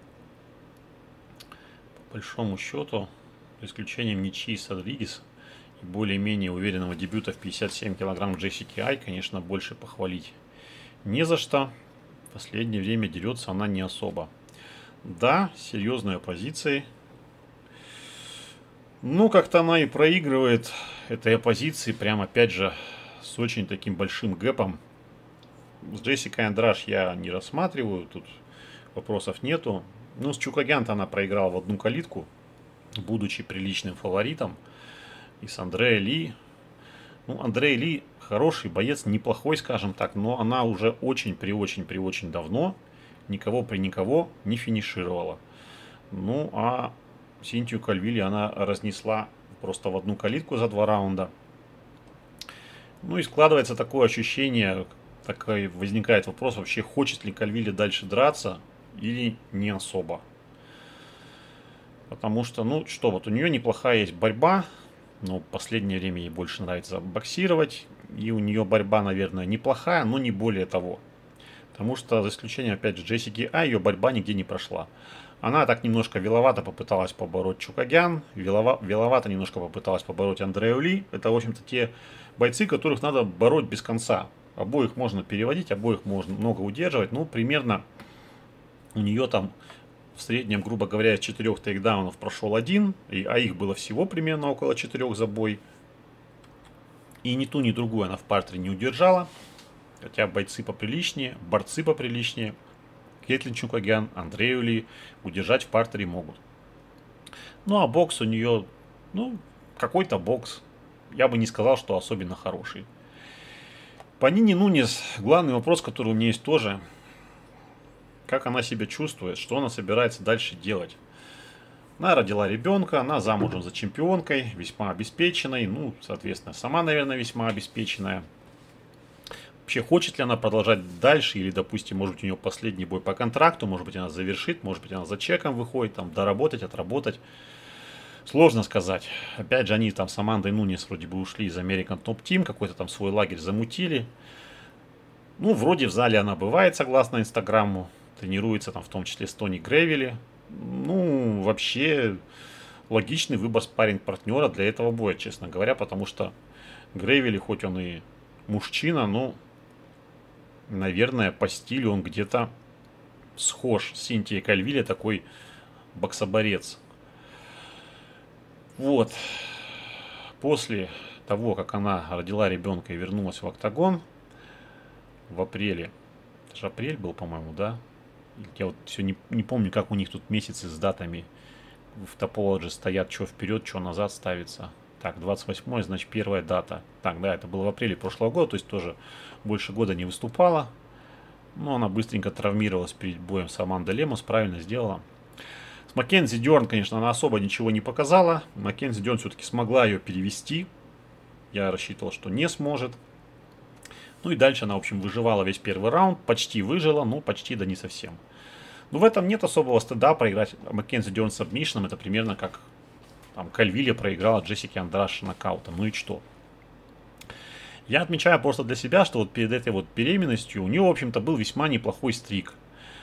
Speaker 1: По большому счету, за исключением ничьи с Родригес и более-менее уверенного дебюта в пятьдесят семь килограмм Джессики Ай, конечно, больше похвалить не за что. В последнее время дерется она не особо. Да, серьезные оппозиции. Ну, как-то она и проигрывает этой оппозиции, прям опять же, с очень таким большим гэпом. С Джессикой Андраш я не рассматриваю, тут вопросов нету. Ну, с Чукагян-то она проиграла в одну калитку, будучи приличным фаворитом. И с Андреа Ли. Ну, Андреа Ли хороший боец, неплохой, скажем так, но она уже очень-при-очень-при-очень давно никого при никого не финишировала. Ну, а Синтию Кальвильо она разнесла просто в одну калитку за два раунда. Ну и складывается такое ощущение, такой возникает вопрос, вообще хочет ли Кальвильо дальше драться или не особо. Потому что, ну что, вот у нее неплохая есть борьба, но в последнее время ей больше нравится боксировать. И у нее борьба, наверное, неплохая, но не более того. Потому что, за исключением, опять же, Джессики А, ее борьба нигде не прошла. Она так немножко веловато попыталась побороть Чукагян, велова, веловато немножко попыталась побороть Андреа Ли. Это, в общем-то, те бойцы, которых надо бороть без конца. Обоих можно переводить, обоих можно много удерживать. Ну, примерно у нее там в среднем, грубо говоря, из четырех тейкдаунов прошел один, и, а их было всего примерно около четырех за бой. И ни ту, ни другую она в партере не удержала. Хотя бойцы поприличнее, борцы поприличнее. Кетлин Чукагян, Андреа Ли удержать в партере могут. Ну а бокс у нее, ну, какой-то бокс. Я бы не сказал, что особенно хороший. По Нине Нунис главный вопрос, который у меня есть тоже. Как она себя чувствует, что она собирается дальше делать. Она родила ребенка, она замужем за чемпионкой, весьма обеспеченной. Ну, соответственно, сама, наверное, весьма обеспеченная. Вообще, хочет ли она продолжать дальше, или, допустим, может быть, у нее последний бой по контракту, может быть, она завершит, может быть, она за чеком выходит, там, доработать, отработать. Сложно сказать. Опять же, они там с Амандой Нунис вроде бы ушли из American Top Team, какой-то там свой лагерь замутили. Ну, вроде в зале она бывает, согласно Инстаграму, тренируется там в том числе с Тони Грейвели. Ну, вообще, логичный выбор спарринг-партнера для этого боя, честно говоря, потому что Грейвели, хоть он и мужчина, но, наверное, по стилю он где-то схож с Синтией Кальвиле, такой боксоборец. Вот. После того, как она родила ребенка и вернулась в октагон в апреле, это же апрель был, по-моему, да? Я вот все не, не помню, как у них тут месяцы с датами в Topology стоят, что вперед, что назад ставится. Так, двадцать восьмое, значит, первая дата. Так, да, это было в апреле прошлого года, то есть тоже больше года не выступала. Но она быстренько травмировалась перед боем с Амандой Лемос, правильно сделала. С Маккензи Дерн, конечно, она особо ничего не показала. Маккензи Дерн все-таки смогла ее перевести. Я рассчитывал, что не сможет. Ну и дальше она, в общем, выживала весь первый раунд. Почти выжила, но почти да не совсем. Но в этом нет особого стыда. Проиграть Маккензи Дерн с сабмишном — это примерно как там Кальвиле проиграла Джессике Андраш нокаутом. Ну и что? Я отмечаю просто для себя, что вот перед этой вот беременностью у нее, в общем-то, был весьма неплохой стрик.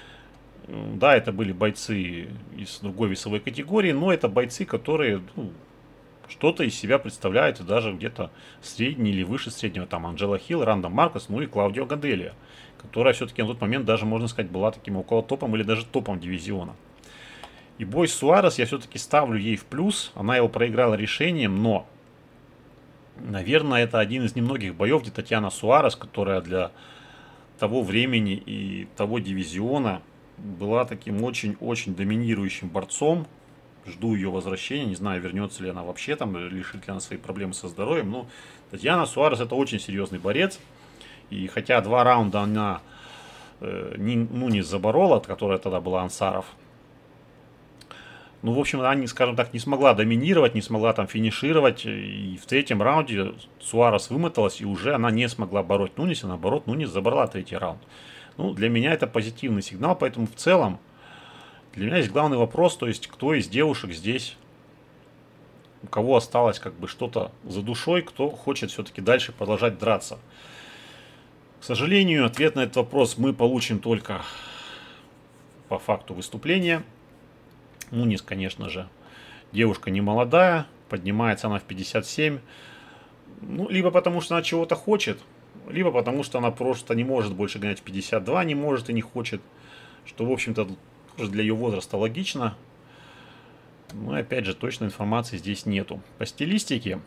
Speaker 1: Да, это были бойцы из другой весовой категории, но это бойцы, которые, ну, что-то из себя представляют, и даже где-то средний или выше среднего. Там Анджела Хилл, Ранда Маркос, ну и Клаудио Гаделия, которая все-таки на тот момент даже, можно сказать, была таким около топом или даже топом дивизиона. И бой с Суарес я все-таки ставлю ей в плюс. Она его проиграла решением, но, наверное, это один из немногих боев, где Татьяна Суарес, которая для того времени и того дивизиона была таким очень-очень доминирующим борцом. Жду ее возвращения, не знаю, вернется ли она вообще, там, решит ли она свои проблемы со здоровьем. Но Татьяна Суарес — это очень серьезный борец. И хотя два раунда она э, не, ну, не заборола, которая тогда была Ансаров, ну, в общем, она, скажем так, не смогла доминировать, не смогла там финишировать. И в третьем раунде Суарес вымоталась, и уже она не смогла бороть Нунеса. Наоборот, Нунес забрала третий раунд. Ну, для меня это позитивный сигнал, поэтому в целом для меня есть главный вопрос, то есть кто из девушек здесь, у кого осталось как бы что-то за душой, кто хочет все-таки дальше продолжать драться. К сожалению, ответ на этот вопрос мы получим только по факту выступления. Нунес, конечно же, девушка не молодая, поднимается она в пятьдесят семь. Ну, либо потому что она чего-то хочет, либо потому что она просто не может больше гонять в пятьдесят два, не может и не хочет. Что, в общем-то, тоже для ее возраста логично. Но, опять же, точной информации здесь нету. По стилистике,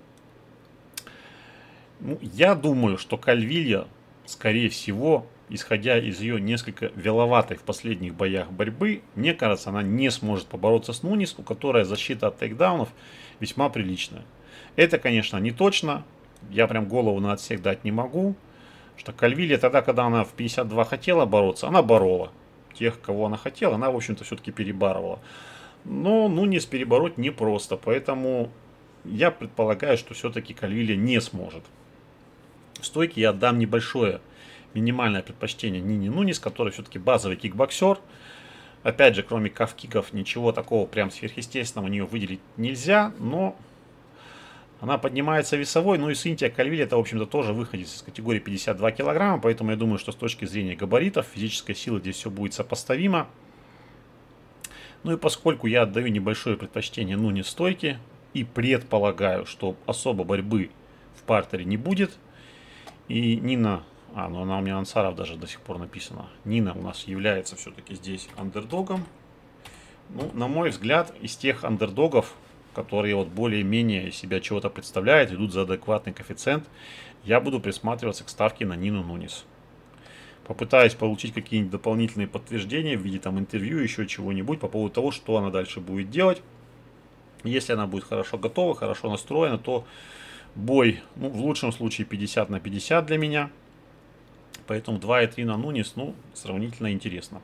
Speaker 1: ну, я думаю, что Кальвилья, скорее всего, исходя из ее несколько веловатой в последних боях борьбы, мне кажется, она не сможет побороться с Нунес, у которой защита от тейкдаунов весьма приличная. Это, конечно, не точно. Я прям голову на отсек дать не могу. Что Кальвилья тогда, когда она в пятьдесят два хотела бороться, она борола. Тех, кого она хотела, она, в общем-то, все-таки перебарывала. Но Нунес перебороть непросто. Поэтому я предполагаю, что все-таки Кальвилья не сможет. В стойке я отдам небольшое минимальное предпочтение Нине Нунес, который все-таки базовый кикбоксер. Опять же, кроме каф-киков, ничего такого прям сверхъестественного у нее выделить нельзя, но она поднимается весовой. Ну и Синтия Кальвиле, это, в общем-то, тоже выходец из категории пятьдесят два килограмма, поэтому я думаю, что с точки зрения габаритов, физической силы здесь все будет сопоставимо. Ну и поскольку я отдаю небольшое предпочтение Нунес стойке и предполагаю, что особо борьбы в партере не будет, и Нина... А, ну она у меня Ансаров даже до сих пор написана. Нина у нас является все-таки здесь андердогом. Ну, на мой взгляд, из тех андердогов, которые вот более-менее себя чего-то представляют, идут за адекватный коэффициент, я буду присматриваться к ставке на Нину Нунес. Попытаюсь получить какие-нибудь дополнительные подтверждения в виде там интервью, еще чего-нибудь по поводу того, что она дальше будет делать. Если она будет хорошо готова, хорошо настроена, то бой, ну, в лучшем случае пятьдесят на пятьдесят для меня. Поэтому два и три на Нунес, ну, сравнительно интересно.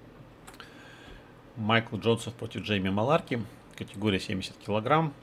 Speaker 1: Майкл Джонсов против Джейми Маларки. Категория семьдесят килограмм.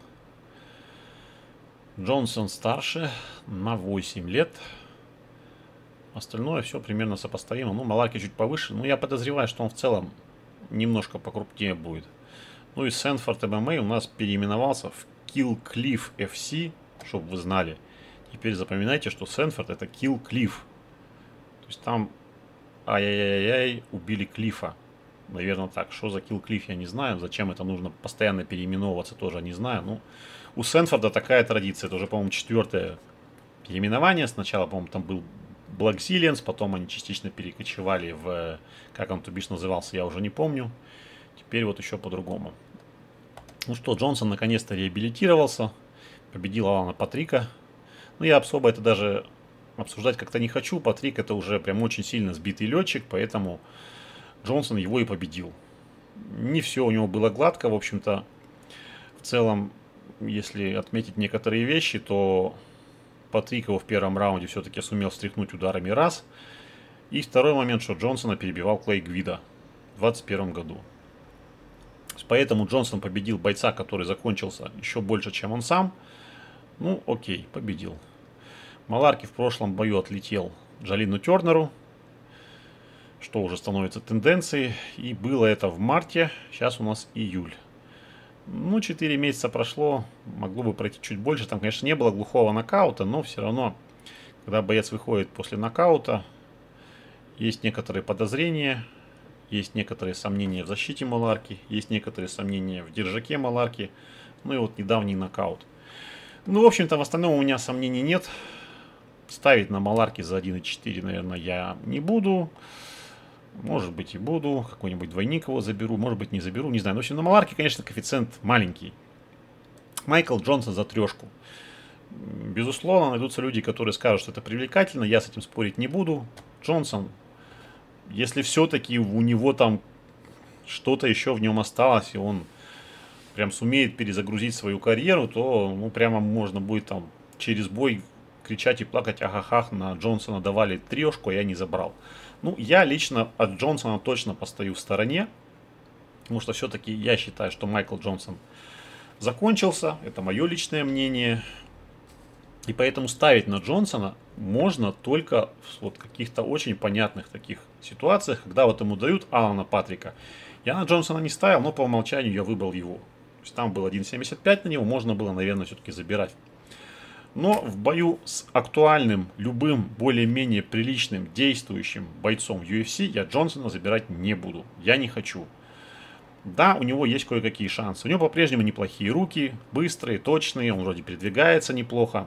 Speaker 1: Джонсон старше на восемь лет. Остальное все примерно сопоставимо. Ну, Маларки чуть повыше. Но я подозреваю, что он в целом немножко покрупнее будет. Ну и Сэнфорд эм эм а у нас переименовался в Kill Cliff эф си, чтобы вы знали. Теперь запоминайте, что Сэнфорд — это Kill Cliff. То есть там ай-яй-яй-яй, убили Клифа. Наверное, так. Что за Kill Cliff, я не знаю. Зачем это нужно постоянно переименовываться, тоже не знаю. Ну, у Сэнфорда такая традиция. Это уже, по-моему, четвертое переименование. Сначала, по-моему, там был Black Zillions, потом они частично перекочевали в, как он тубиш назывался, я уже не помню. Теперь вот еще по-другому. Ну что, Джонсон наконец-то реабилитировался, победил Алана Патрика. Ну, я особо это даже обсуждать как-то не хочу. Патрик это уже прям очень сильно сбитый летчик, поэтому Джонсон его и победил. Не все у него было гладко, в общем-то. В целом, если отметить некоторые вещи, то Патрик его в первом раунде все-таки сумел встряхнуть ударами раз. И второй момент, что Джонсона перебивал Клей Гвида в двадцать первом году. Поэтому Джонсон победил бойца, который закончился еще больше, чем он сам. Ну, окей, победил. Маларки в прошлом бою отлетел Джалину Тернеру, что уже становится тенденцией. И было это в марте, сейчас у нас июль. Ну, четыре месяца прошло, могло бы пройти чуть больше. Там, конечно, не было глухого нокаута, но все равно, когда боец выходит после нокаута, есть некоторые подозрения, есть некоторые сомнения в защите Маларки, есть некоторые сомнения в держаке Маларки. Ну и вот недавний нокаут. Ну, в общем-то, в остальном у меня сомнений нет. Ставить на Маларки за один и четыре, наверное, я не буду. Может быть и буду. Какой-нибудь двойник его заберу. Может быть не заберу. Не знаю. Но в общем, на Маларке, конечно, коэффициент маленький. Майкл Джонсон за трешку. Безусловно, найдутся люди, которые скажут, что это привлекательно. Я с этим спорить не буду. Джонсон, если все-таки у него там что-то еще в нем осталось, и он прям сумеет перезагрузить свою карьеру, то ну прямо можно будет там через бой кричать и плакать: ахахах, на Джонсона давали трешку, а я не забрал. Ну, я лично от Джонсона точно постою в стороне, потому что все-таки я считаю, что Майкл Джонсон закончился, это мое личное мнение, и поэтому ставить на Джонсона можно только в вот каких-то очень понятных таких ситуациях, когда вот ему дают Алана Патрика. Я на Джонсона не ставил, но по умолчанию я выбрал его. То есть там был один семьдесят пять на него, можно было, наверное, все-таки забирать. Но в бою с актуальным, любым, более-менее приличным, действующим бойцом ю эф си я Джонсона забирать не буду. Я не хочу. Да, у него есть кое-какие шансы. У него по-прежнему неплохие руки, быстрые, точные, он вроде передвигается неплохо.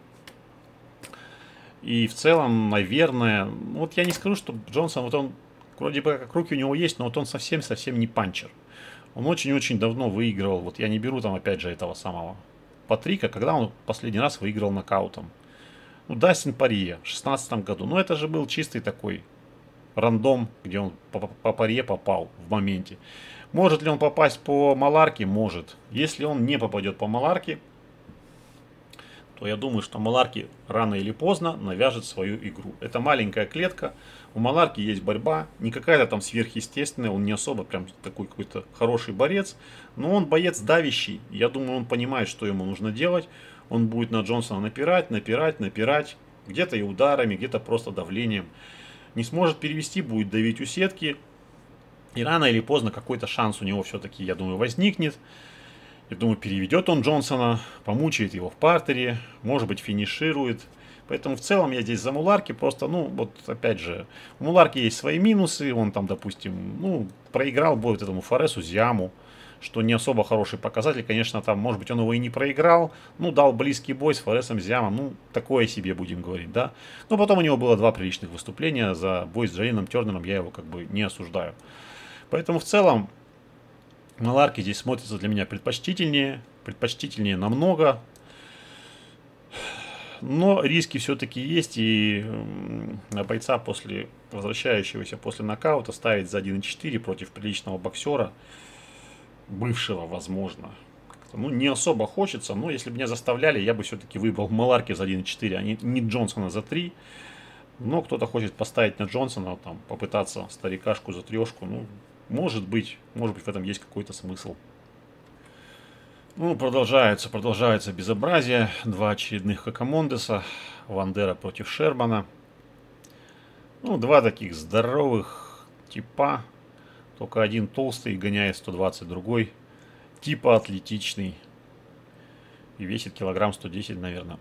Speaker 1: И в целом, наверное, вот я не скажу, что Джонсон, вот он, вроде бы как руки у него есть, но вот он совсем-совсем не панчер. Он очень-очень давно выигрывал, вот я не беру там опять же этого самого Патрика, когда он последний раз выиграл нокаутом. Ну, Дастин Порье в шестнадцатом году. Ну, это же был чистый такой рандом, где он по, по Порье попал в моменте. Может ли он попасть по Маларке? Может. Если он не попадет по Маларке, то я думаю, что Маларки рано или поздно навяжет свою игру. Это маленькая клетка. У Маларки есть борьба. Не какая-то там сверхъестественная. Он не особо прям такой какой-то хороший борец. Но он боец давящий. Я думаю, он понимает, что ему нужно делать. Он будет на Джонсона напирать, напирать, напирать. Где-то и ударами, где-то просто давлением. Не сможет перевести, будет давить у сетки. И рано или поздно какой-то шанс у него все-таки, я думаю, возникнет. Я думаю, переведет он Джонсона, помучает его в партере, может быть, финиширует. Поэтому в целом я здесь за Муларки. Просто, ну, вот опять же, у Муларки есть свои минусы. Он там, допустим, ну, проиграл бой вот этому Форесу Зиаму, что не особо хороший показатель. Конечно, там, может быть, он его и не проиграл. Ну, дал близкий бой с Форесом Зиамом. Ну, такое себе будем говорить, да. Но потом у него было два приличных выступления. За бой с Джалином Тернером я его как бы не осуждаю. Поэтому в целом Маларки здесь смотрится для меня предпочтительнее. Предпочтительнее намного. Но риски все-таки есть. И на бойца, после возвращающегося после нокаута, ставить за один и четыре против приличного боксера, бывшего, возможно, ну, не особо хочется. Но если бы меня заставляли, я бы все-таки выбрал Маларки за один и четыре, а не, не Джонсона за три. Но кто-то хочет поставить на Джонсона, там, попытаться старикашку за трешку. Ну, может быть, может быть, в этом есть какой-то смысл. Ну, продолжается, продолжается безобразие. Два очередных Кокомондеса. Вандера против Шермана. Ну, два таких здоровых типа. Только один толстый, гоняет сто двадцать, другой типа атлетичный. И весит килограмм сто десять, наверное.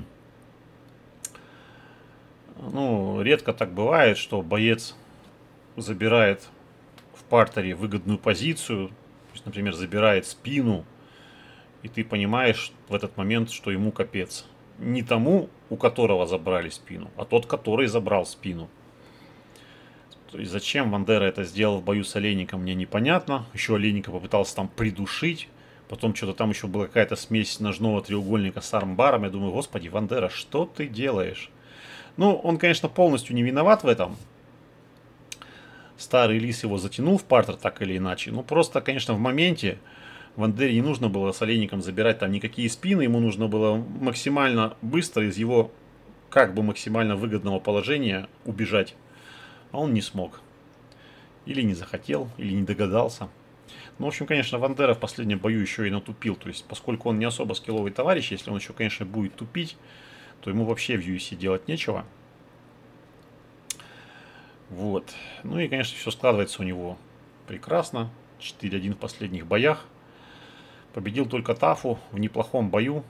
Speaker 1: Ну, редко так бывает, что боец забирает в партере выгодную позицию. То есть, например, забирает спину. И ты понимаешь в этот момент, что ему капец. не тому, у которого забрали спину, а тот, который забрал спину. То есть зачем Вандера это сделал в бою с Олейником, мне непонятно. Еще Олейника попытался там придушить. Потом что-то там еще была какая-то смесь ножного треугольника с армбаром. Я думаю, господи, Вандера, что ты делаешь? Ну, он, конечно, полностью не виноват в этом. Старый лис его затянул в партер так или иначе. Ну, просто, конечно, в моменте Вандере не нужно было с Олейником забирать там никакие спины. Ему нужно было максимально быстро из его как бы максимально выгодного положения убежать. А он не смог. Или не захотел, или не догадался. Ну, в общем, конечно, Вандера в последнем бою еще и натупил. То есть, поскольку он не особо скилловый товарищ, если он еще, конечно, будет тупить, то ему вообще в ю эф си делать нечего. Вот. Ну и, конечно, все складывается у него прекрасно. четыре один в последних боях. Победил только Тафу в неплохом бою.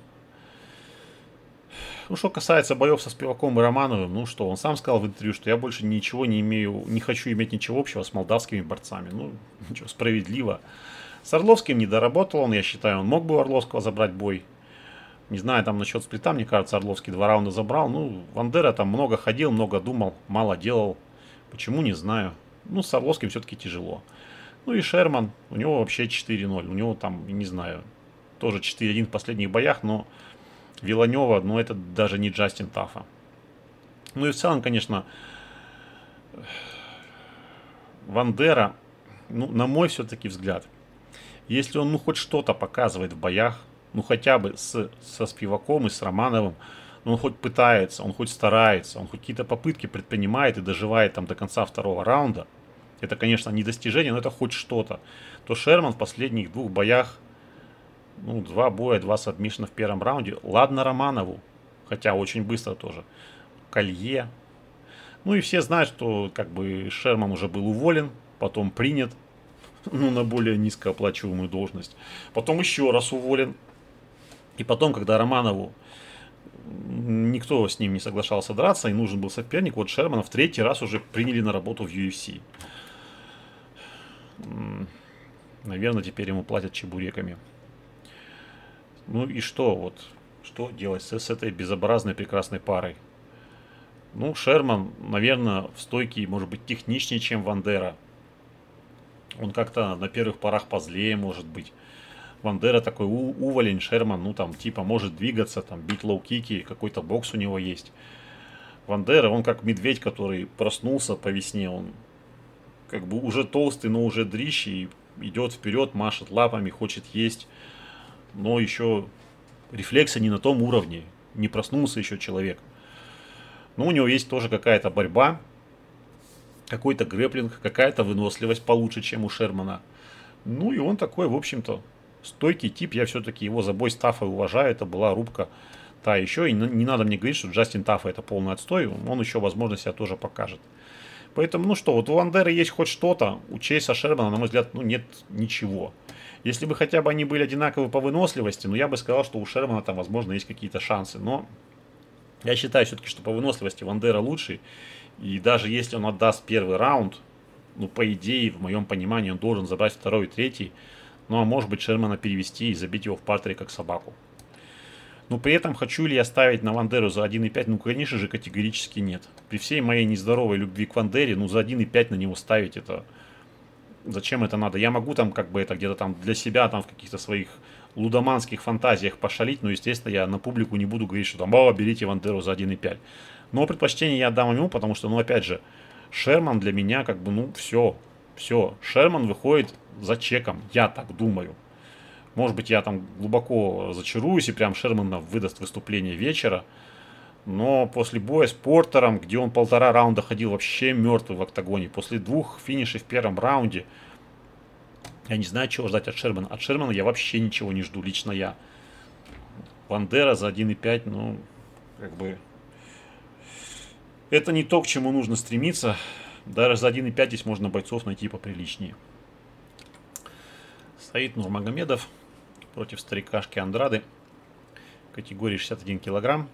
Speaker 1: Ну, что касается боев со Спиваком и Романовым, ну что, он сам сказал в интервью, что я больше ничего не имею, не хочу иметь ничего общего с молдавскими борцами. Ну, ничего, справедливо. С Орловским не доработал он, я считаю, он мог бы у Орловского забрать бой. Не знаю, там насчет сплита, мне кажется, Орловский два раунда забрал. Ну, Вандера там много ходил, много думал, мало делал. Почему, не знаю. Ну, с Орловским все-таки тяжело. Ну и Шерман, у него вообще четыре ноль. У него там, не знаю, тоже четыре один в последних боях, но Виланева, ну это даже не Джастин Тафа. Ну и в целом, конечно, Вандера, ну, на мой все-таки взгляд, если он ну хоть что-то показывает в боях, ну хотя бы с, со Спиваком и с Романовым, ну, он хоть пытается, он хоть старается, он хоть какие-то попытки предпринимает и доживает там до конца второго раунда, это, конечно, не достижение, но это хоть что-то, то Шерман в последних двух боях, ну, два боя, два сабмишена в первом раунде. Ладно Романову, хотя очень быстро тоже. Колье. Ну и все знают, что как бы Шерман уже был уволен, потом принят, ну, на более низкооплачиваемую должность. Потом еще раз уволен. И потом, когда Романову никто с ним не соглашался драться и нужен был соперник, вот Шермана в третий раз уже приняли на работу в ю эф си. Наверное, теперь ему платят чебуреками. Ну и что вот, что делать с, с этой безобразной прекрасной парой? Ну, Шерман, наверное, в стойке может быть техничнее, чем Вандера. Он как-то на первых порах позлее может быть. Вандера такой у, уволень, Шерман, ну там типа может двигаться, там бить лоу-кики, какой-то бокс у него есть. Вандера, он как медведь, который проснулся по весне, он как бы уже толстый, но уже дрищ и идет вперед, машет лапами, хочет есть. Но еще рефлексы не на том уровне, не проснулся еще человек. Но у него есть тоже какая-то борьба, какой-то грэплинг, какая-то выносливость получше, чем у Шермана. Ну и он такой, в общем-то, стойкий тип. Я все-таки его за бой с Тафой уважаю, это была рубка та еще. И не надо мне говорить, что Джастин Тафа это полный отстой, он еще, возможно, себя тоже покажет. Поэтому, ну что, вот у Вандеры есть хоть что-то, у Чейса Шермана, на мой взгляд, ну нет ничего. Если бы хотя бы они были одинаковы по выносливости, ну я бы сказал, что у Шермана там, возможно, есть какие-то шансы. Но я считаю все-таки, что по выносливости Вандера лучший. И даже если он отдаст первый раунд, ну по идее, в моем понимании, он должен забрать второй и третий. Ну а может быть Шермана перевести и забить его в партере как собаку. Но при этом хочу ли я ставить на Вандеру за один и пять? Ну конечно же категорически нет. При всей моей нездоровой любви к Вандере, ну за один и пять на него ставить это... Зачем это надо? Я могу там как бы это где-то там для себя там в каких-то своих лудоманских фантазиях пошалить, но естественно я на публику не буду говорить, что там, о, берите Вандеру за один и пять. Но предпочтение я отдам ему, потому что, ну опять же, Шерман для меня как бы, ну все, все. Шерман выходит за чеком, я так думаю. Может быть я там глубоко зачаруюсь и прям Шерман выдаст выступление вечера. Но после боя с Портером, где он полтора раунда ходил вообще мертвый в октагоне, после двух финишей в первом раунде, я не знаю, чего ждать от Шермана. От Шермана я вообще ничего не жду, лично я. Вандера за один и пять, ну, как бы... Это не то, к чему нужно стремиться. Даже за один и пять здесь можно бойцов найти поприличнее. Саид Нурмагомедов против старикашки Андрады. Категории шестьдесят один килограмм.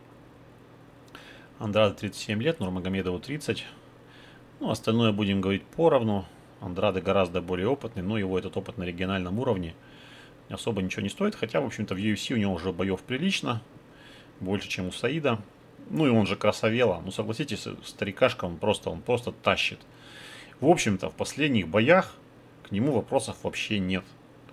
Speaker 1: Андрада тридцать семь лет, Нурмагомедову тридцать. Ну, остальное будем говорить поровну. Андрада гораздо более опытный, но его этот опыт на региональном уровне особо ничего не стоит. Хотя, в общем-то, в ю эф си у него уже боев прилично. больше, чем у Саида. Ну и он же красавела. Ну согласитесь, старикашка, он просто, он просто тащит. В общем-то, в последних боях к нему вопросов вообще нет.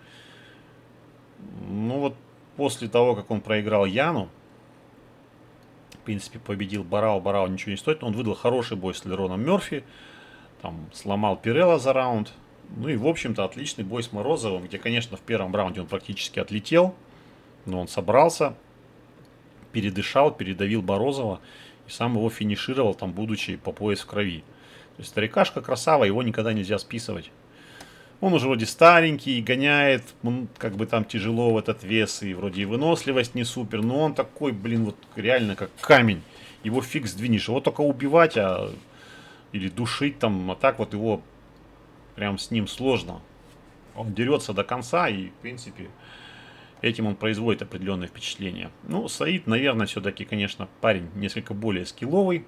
Speaker 1: Ну вот после того, как он проиграл Яну, в принципе, победил Барао, Барао ничего не стоит, но он выдал хороший бой с Лероном Мерфи, там сломал Пирелла за раунд. Ну и, в общем-то, отличный бой с Морозовым, где, конечно, в первом раунде он практически отлетел, но он собрался, передышал, передавил Морозова и сам его финишировал, там, будучи по пояс в крови. То есть старикашка красава, его никогда нельзя списывать. Он уже вроде старенький, гоняет, как бы там тяжело в этот вес, и вроде и выносливость не супер, но он такой, блин, вот реально как камень. Его фиг сдвинешь, его только убивать, а или душить там, а так вот его прям с ним сложно. Он дерется до конца и, в принципе, этим он производит определенное впечатление. Ну, Саид, наверное, все-таки, конечно, парень несколько более скилловый.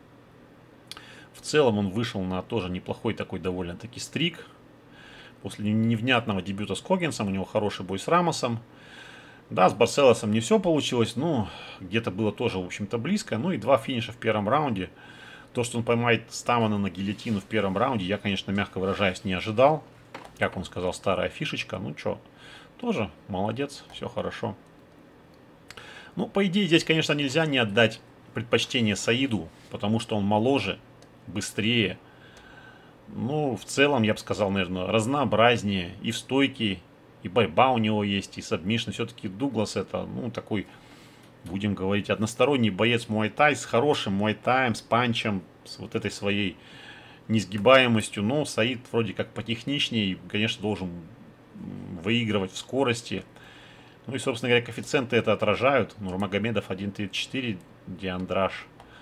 Speaker 1: В целом он вышел на тоже неплохой такой довольно-таки стрик. После невнятного дебюта с Коггинсом у него хороший бой с Рамосом. Да, с Барселосом не все получилось, но где-то было тоже, в общем-то, близко. Ну и два финиша в первом раунде. То, что он поймает Стамана на гильотину в первом раунде, я, конечно, мягко выражаясь, не ожидал. Как он сказал, старая фишечка. Ну что, тоже молодец, все хорошо. Ну, по идее, здесь, конечно, нельзя не отдать предпочтение Саиду, потому что он моложе, быстрее. Ну, в целом, я бы сказал, наверное, разнообразнее. И в стойке, и борьба у него есть, и сабмишн. Все-таки Дуглас это, ну, такой, будем говорить, односторонний боец муай-тай с хорошим муай-таем, с панчем, с вот этой своей несгибаемостью. Но Саид вроде как потехничнее, конечно, должен выигрывать в скорости. Ну и, собственно говоря, коэффициенты это отражают. Нурмагомедов один тридцать четыре, Диандраш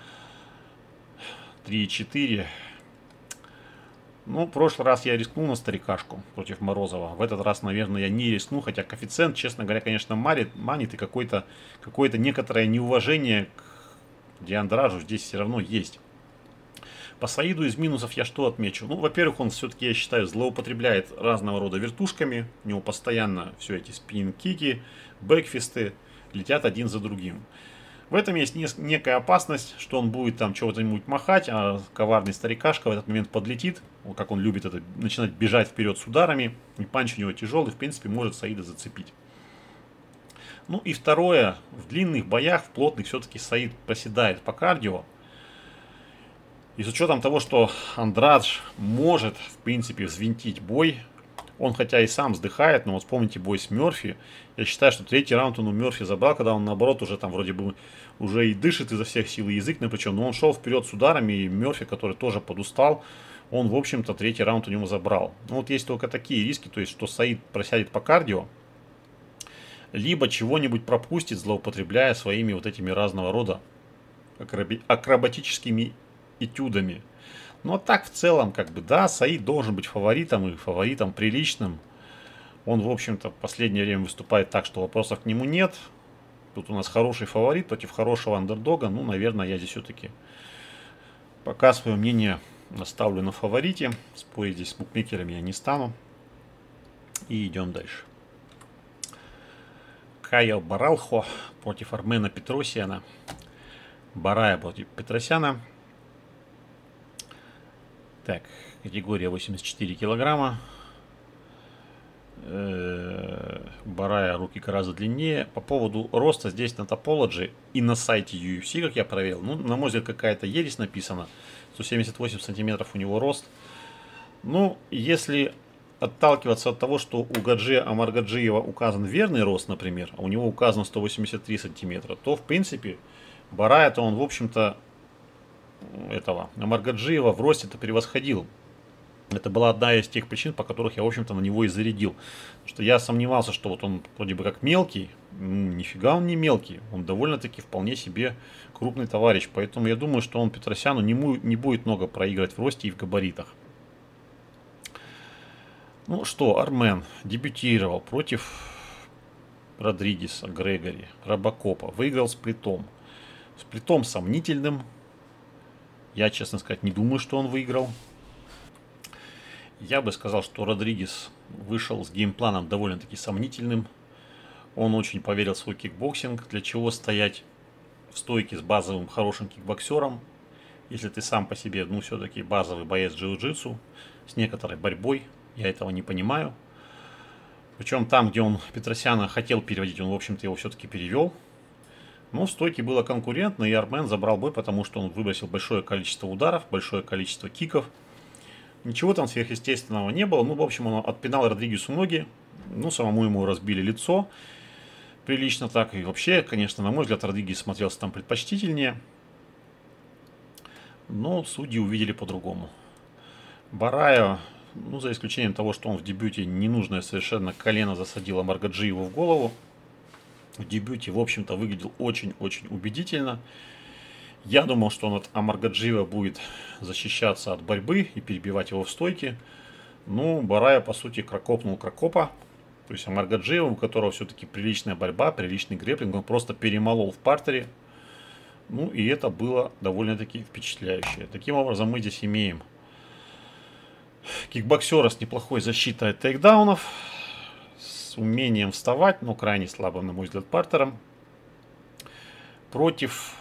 Speaker 1: три четыре. Ну, в прошлый раз я рискнул на старикашку против Морозова. В этот раз, наверное, я не рискну, хотя коэффициент, честно говоря, конечно, манит, манит и какое-то какое некоторое неуважение к Диандражу здесь все равно есть. По Саиду из минусов я что отмечу? Ну, во-первых, он все-таки, я считаю, злоупотребляет разного рода вертушками. У него постоянно все эти спин-кики, бэкфисты летят один за другим. В этом есть некая опасность, что он будет там чего-то-нибудь махать, а коварный старикашка в этот момент подлетит, как он любит это, начинать бежать вперед с ударами, и панч у него тяжелый, в принципе, может Саида зацепить. Ну и второе, в длинных боях, в плотных, все-таки Саид проседает по кардио. И с учетом того, что Андрадж может, в принципе, взвинтить бой, он хотя и сам вздыхает, но вот вспомните бой с Мерфи. Я считаю, что третий раунд он у Мерфи забрал, когда он наоборот уже там вроде бы уже и дышит изо всех сил, и язык напрячен. Но он шел вперед с ударами, и Мерфи, который тоже подустал, он, в общем-то, третий раунд у него забрал. Ну вот есть только такие риски, то есть, что Саид просядет по кардио, либо чего-нибудь пропустит, злоупотребляя своими вот этими разного рода акробатическими этюдами. Но так в целом, как бы, да, Саид должен быть фаворитом, и фаворитом приличным. Он, в общем-то, в последнее время выступает так, что вопросов к нему нет. Тут у нас хороший фаворит против хорошего андердога. Ну, наверное, я здесь все-таки пока свое мнение оставлю на фаворите. Спорить здесь с букмекерами я не стану. И идем дальше. Кайо Баралхо против Армена Петросяна. Барая против Петросяна. Так, категория восемьдесят четыре килограмма. Барая руки гораздо длиннее. По поводу роста здесь на Topology и на сайте ю эф си, как я проверил, ну, на мой взгляд, какая-то ересь написана. сто семьдесят восемь сантиметров у него рост. Ну, если отталкиваться от того, что у Гаджи Амаргаджиева указан верный рост, например, а у него указано сто восемьдесят три сантиметра, то, в принципе, Барая-то он, в общем-то, этого Амаргаджиева в росте-то превосходил. Это была одна из тех причин, по которых я, в общем-то, на него и зарядил. Потому что я сомневался, что вот он вроде бы как мелкий. Ну, нифига он не мелкий. Он довольно-таки вполне себе крупный товарищ. Поэтому я думаю, что он Петросяну не, не будет много проигрывать в росте и в габаритах. Ну что, Армен дебютировал против Родригеса, Грегори, Робокопа. Выиграл сплитом. Сплитом сомнительным. Я, честно сказать, не думаю, что он выиграл. Я бы сказал, что Родригес вышел с геймпланом довольно-таки сомнительным. Он очень поверил в свой кикбоксинг, для чего стоять в стойке с базовым хорошим кикбоксером. Если ты сам по себе, ну, все-таки базовый боец джиу-джитсу с некоторой борьбой, я этого не понимаю. Причем там, где он Петросяна хотел переводить, он, в общем-то, его все-таки перевел. Но в стойке было конкурентно, и Армен забрал бой, потому что он выбросил большое количество ударов, большое количество киков. Ничего там сверхъестественного не было. Ну, в общем, он отпинал Родригесу ноги. Ну, самому ему разбили лицо. Прилично так. И вообще, конечно, на мой взгляд, Родригес смотрелся там предпочтительнее. Но судьи увидели по-другому. Барая, ну, за исключением того, что он в дебюте ненужное совершенно колено засадило Маргаджиеву в голову, в дебюте, в общем-то, выглядел очень-очень убедительно. Я думал, что он от Амаргаджиева будет защищаться от борьбы и перебивать его в стойке. Ну, Барая, по сути, крокопнул крокопа. То есть Амаргаджиева, у которого все-таки приличная борьба, приличный грэпплинг, он просто перемолол в партере. Ну, и это было довольно-таки впечатляюще. Таким образом, мы здесь имеем кикбоксера с неплохой защитой от тейкдаунов, с умением вставать, но крайне слабым, на мой взгляд, партером, против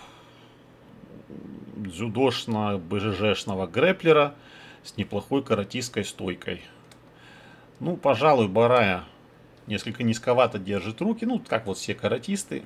Speaker 1: дзюдошно-БЖЖшного грэплера с неплохой каратистской стойкой. Ну, пожалуй, Барая несколько низковато держит руки, ну, как вот все каратисты.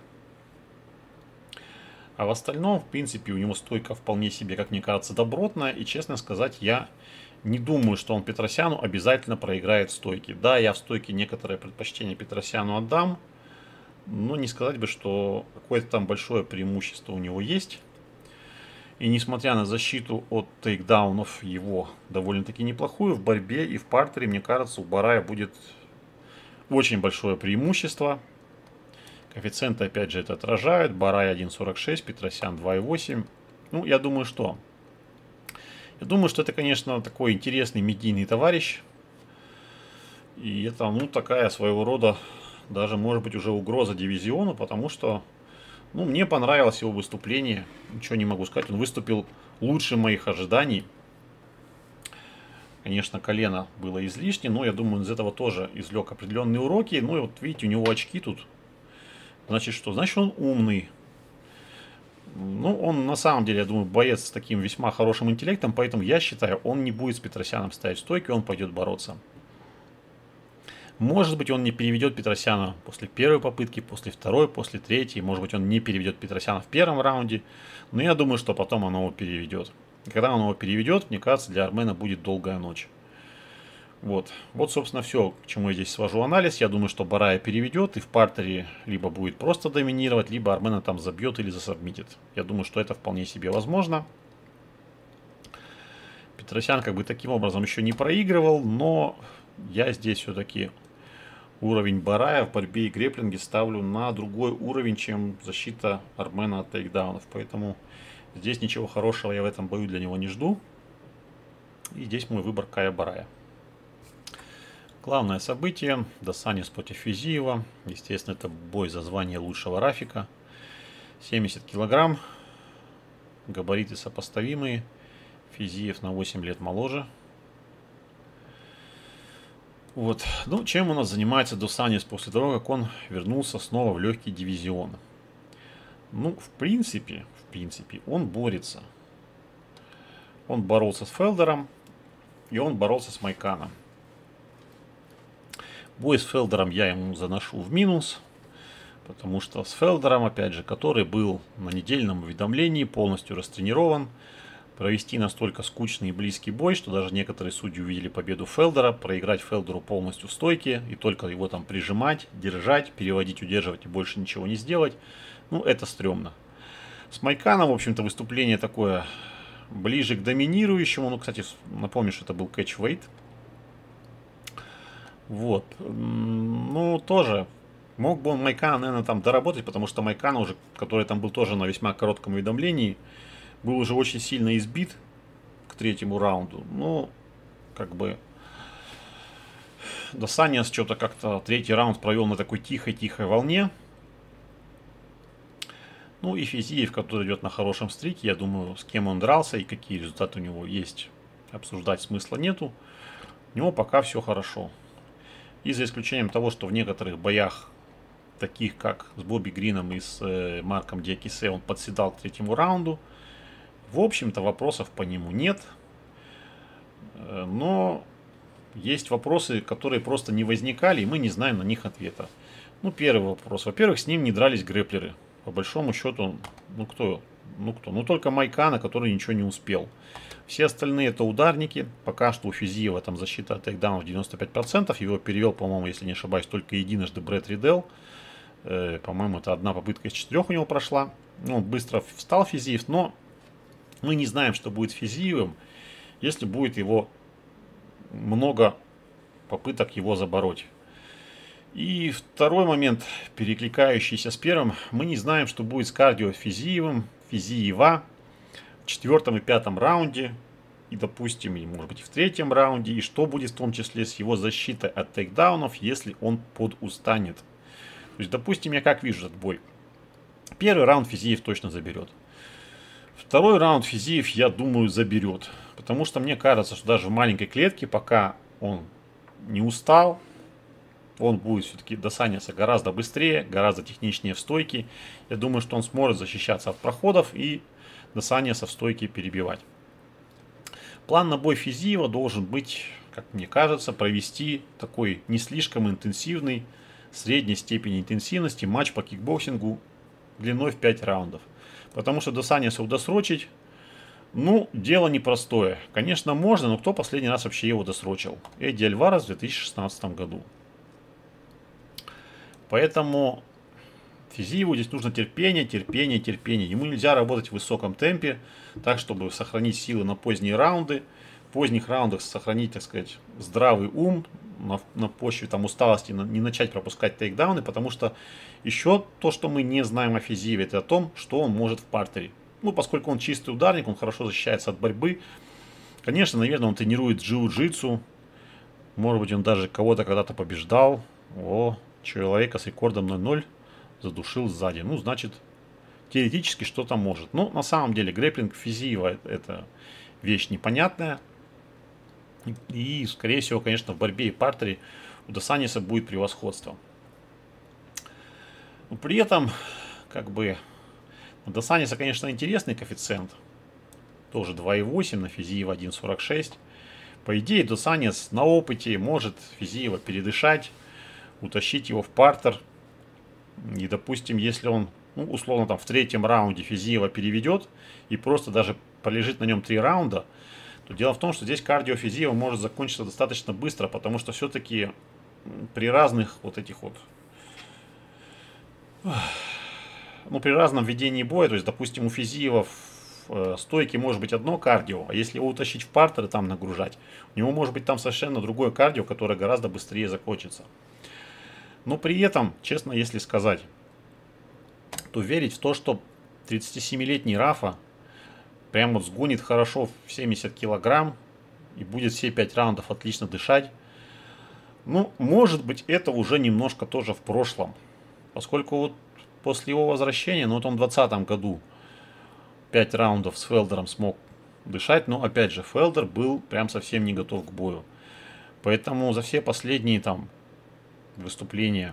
Speaker 1: А в остальном, в принципе, у него стойка вполне себе, как мне кажется, добротная. И, честно сказать, я не думаю, что он Петросяну обязательно проиграет в стойке. Да, я в стойке некоторое предпочтение Петросяну отдам. Но не сказать бы, что какое-то там большое преимущество у него есть. И несмотря на защиту от тейкдаунов его довольно-таки неплохую, в борьбе и в партере, мне кажется, у Барая будет очень большое преимущество. Коэффициенты, опять же, это отражают. Барай один сорок шесть, Петросян два и восемь. Ну, я думаю, что... Я думаю, что это, конечно, такой интересный медийный товарищ. И это, ну, такая своего рода, даже, может быть, уже угроза дивизиону, потому что, ну, мне понравилось его выступление. Ничего не могу сказать. Он выступил лучше моих ожиданий. Конечно, колено было излишне, но я думаю, он из этого тоже извлек определенные уроки. Ну, и вот видите, у него очки тут. Значит, что? Значит, он умный. Ну, он на самом деле, я думаю, боец с таким весьма хорошим интеллектом, поэтому я считаю, он не будет с Петросяном ставить стойки, он пойдет бороться. Может быть, он не переведет Петросяна после первой попытки, после второй, после третьей. Может быть, он не переведет Петросяна в первом раунде. Но я думаю, что потом он его переведет. И когда он его переведет, мне кажется, для Армена будет долгая ночь. Вот, вот, собственно, все, к чему я здесь свожу анализ. Я думаю, что Барая переведет и в партере либо будет просто доминировать, либо Армена там забьет или засабмитит. Я думаю, что это вполне себе возможно. Петросян как бы таким образом еще не проигрывал, но я здесь все-таки уровень Барая в борьбе и грэпплинге ставлю на другой уровень, чем защита Армена от тейкдаунов. Поэтому здесь ничего хорошего я в этом бою для него не жду. И здесь мой выбор Кая Барая. Главное событие – Досанис против Физиева. Естественно, это бой за звание лучшего рафика. семьдесят килограмм. Габариты сопоставимые. Физиев на восемь лет моложе. Вот. Ну, чем у нас занимается Досанис после того, как он вернулся снова в легкий дивизион? Ну, в принципе, в принципе, он борется. Он боролся с Фелдером. И он боролся с Майканом. Бой с Фелдером я ему заношу в минус, потому что с Фелдером, опять же, который был на недельном уведомлении, полностью растренирован, провести настолько скучный и близкий бой, что даже некоторые судьи увидели победу Фелдера, проиграть Фелдеру полностью в стойке и только его там прижимать, держать, переводить, удерживать и больше ничего не сделать, ну, это стрёмно. С Майканом, в общем-то, выступление такое ближе к доминирующему, ну, кстати, напомню, что это был кэтчвейт. Вот, ну, тоже, мог бы он Майкана, наверное, там доработать, потому что Майкана уже, который там был тоже на весьма коротком уведомлении, был уже очень сильно избит к третьему раунду. Ну, как бы, Досанис что-то как-то третий раунд провел на такой тихой-тихой волне. Ну, и Физиев, который идет на хорошем стрике, я думаю, с кем он дрался и какие результаты у него есть, обсуждать смысла нету. У него пока все хорошо. И за исключением того, что в некоторых боях таких как с Бобби Грином и с э, Марком Диакисе, он подседал к третьему раунду. В общем-то, вопросов по нему нет. Э, но есть вопросы, которые просто не возникали, и мы не знаем на них ответа. Ну, первый вопрос. Во-первых, с ним не дрались грэплеры. По большому счету, ну кто? Ну кто? Ну только Майкана, который ничего не успел. Все остальные это ударники. Пока что у Физиева там защита от тейкдаунов девяносто пять процентов. Его перевел, по-моему, если не ошибаюсь, только единожды Брэд Риддell. Э, по-моему, это одна попытка из четырех у него прошла. Ну, он быстро встал Физиев, но мы не знаем, что будет с Физиевым, если будет его много попыток его забороть. И второй момент, перекликающийся с первым, мы не знаем, что будет с кардио Физиевым, Физиева в четвертом и пятом раунде, и, допустим, и, может быть, и в третьем раунде, и что будет в том числе с его защитой от тейкдаунов, если он подустанет. То есть, допустим, я как вижу этот бой. Первый раунд Физиев точно заберет. Второй раунд Физиев, я думаю, заберет. Потому что мне кажется, что даже в маленькой клетке, пока он не устал, он будет все-таки досаняться гораздо быстрее, гораздо техничнее в стойке. Я думаю, что он сможет защищаться от проходов и досаняться в стойке перебивать. План на бой Физиева должен быть, как мне кажется, провести такой не слишком интенсивный, средней степени интенсивности матч по кикбоксингу длиной в пять раундов. Потому что досаняться удосрочить, ну, дело непростое. Конечно, можно, но кто последний раз вообще его досрочил? Эдди Альварес в две тысячи шестнадцатом году. Поэтому Физиеву здесь нужно терпение, терпение, терпение. Ему нельзя работать в высоком темпе, так, чтобы сохранить силы на поздние раунды. В поздних раундах сохранить, так сказать, здравый ум на, на почве там, усталости, на, не начать пропускать тейкдауны, потому что еще то, что мы не знаем о Физиеве, это о том, что он может в партере. Ну, поскольку он чистый ударник, он хорошо защищается от борьбы. Конечно, наверное, он тренирует джиу-джитсу. Может быть, он даже кого-то когда-то побеждал. О, человека с рекордом ноль ноль задушил сзади. Ну, значит, теоретически что-то может. Но на самом деле грэпплинг Физиева это вещь непонятная. И, скорее всего, конечно, в борьбе и партере у Досаниса будет превосходство. Но при этом, как бы, у Досаниса, конечно, интересный коэффициент. Тоже два и восемь, на Физиева один и сорок шесть. По идее, Досанис на опыте может Физиева передышать, утащить его в партер. И, допустим, если он, ну, условно, там в третьем раунде Физиева переведет и просто даже полежит на нем три раунда, то дело в том, что здесь кардио Физиева может закончиться достаточно быстро, потому что все-таки при разных вот этих вот, ну, при разном ведении боя, то есть, допустим, у Физиева в стойке может быть одно кардио, а если его утащить в партер и там нагружать, у него может быть там совершенно другое кардио, которое гораздо быстрее закончится. Но при этом, честно, если сказать, то верить в то, что тридцатисемилетний Рафа прям вот сгонит хорошо в семьдесят килограмм и будет все пять раундов отлично дышать, ну, может быть, это уже немножко тоже в прошлом. Поскольку вот после его возвращения, ну вот он в двадцатом году пять раундов с Фелдером смог дышать, но опять же, Фелдер был прям совсем не готов к бою. Поэтому за все последние там выступления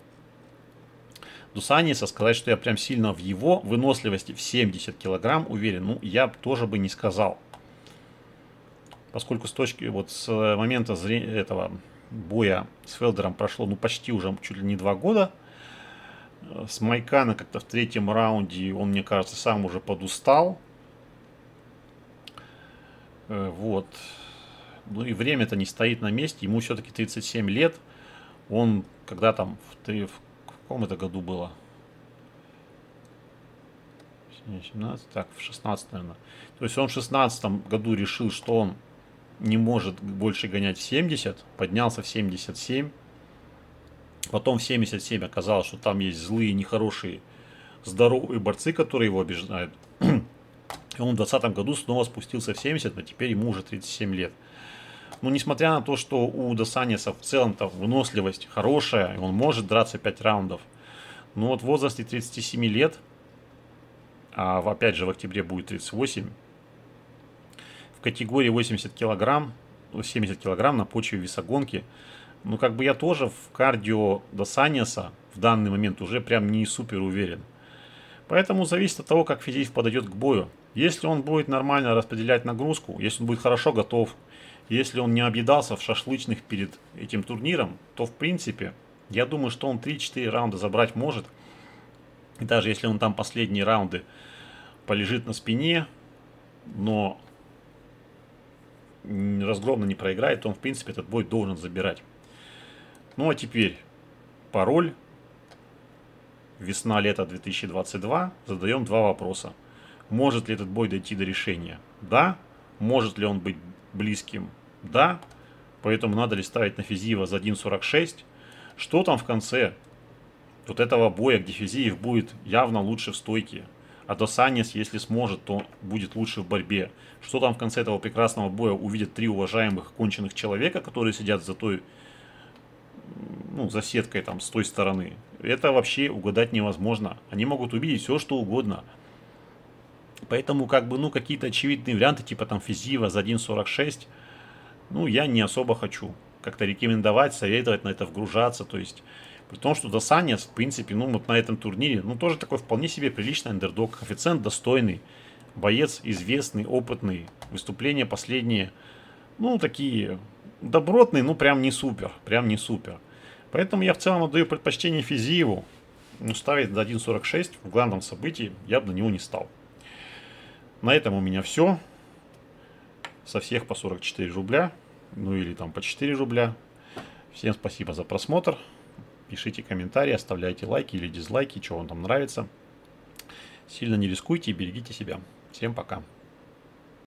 Speaker 1: Досаниса сказать, что я прям сильно в его выносливости в семьдесят килограмм уверен, ну, я тоже бы не сказал. Поскольку с точки, вот с момента зрения этого боя с Фелдером прошло, ну, почти уже чуть ли не два года. С Майкана как-то в третьем раунде он, мне кажется, сам уже подустал. Вот. Ну и время-то не стоит на месте. Ему все-таки тридцать семь лет. Он, когда там, в, в, в каком это году было? семнадцать, так, в шестнадцатом, наверное. То есть он в шестнадцатом году решил, что он не может больше гонять в семьдесят. Поднялся в семьдесят семь. Потом в семьдесят семь оказалось, что там есть злые, нехорошие, здоровые борцы, которые его обижают. И он в двадцатом году снова спустился в семьдесят, но теперь ему уже тридцать семь лет. Но несмотря на то, что у Досаниса в целом-то выносливость хорошая, и он может драться пять раундов, но вот в возрасте тридцати семи лет, а опять же в октябре будет тридцать восемь, в категории восемьдесят килограмм, семьдесят килограмм на почве весогонки, ну как бы я тоже в кардио Досаниса в данный момент уже прям не супер уверен. Поэтому зависит от того, как Физеев подойдет к бою. Если он будет нормально распределять нагрузку, если он будет хорошо готов, если он не объедался в шашлычных перед этим турниром, то в принципе, я думаю, что он три-четыре раунда забрать может. И даже если он там последние раунды полежит на спине, но разгромно не проиграет, то он в принципе этот бой должен забирать. Ну а теперь пароль весна-лето две тысячи двадцать два. Задаем два вопроса. Может ли этот бой дойти до решения? Да. Может ли он быть близким? Да. Поэтому надо ли ставить на Физиева за один сорок шесть? Что там в конце вот этого боя, где Физиев будет явно лучше в стойке, а Досанес, если сможет, то будет лучше в борьбе. Что там в конце этого прекрасного боя увидят три уважаемых конченых человека, которые сидят за той, ну, за сеткой там с той стороны. Это вообще угадать невозможно. Они могут увидеть все, что угодно. Поэтому, как бы, ну, какие-то очевидные варианты, типа там Физиева за один сорок шесть, ну, я не особо хочу как-то рекомендовать, советовать на это вгружаться. То есть, при том, что Досанес, в принципе, ну, вот на этом турнире, ну, тоже такой вполне себе приличный андердог. Коэффициент достойный, боец известный, опытный. Выступления последние, ну, такие добротные, ну, прям не супер, прям не супер. Поэтому я в целом отдаю предпочтение Физиеву. Ну, ставить за один сорок шесть в главном событии я бы на него не стал. На этом у меня все. Со всех по сорок четыре рубля. Ну или там по четыре рубля. Всем спасибо за просмотр. Пишите комментарии, оставляйте лайки или дизлайки, что вам там нравится. Сильно не рискуйте и берегите себя. Всем пока.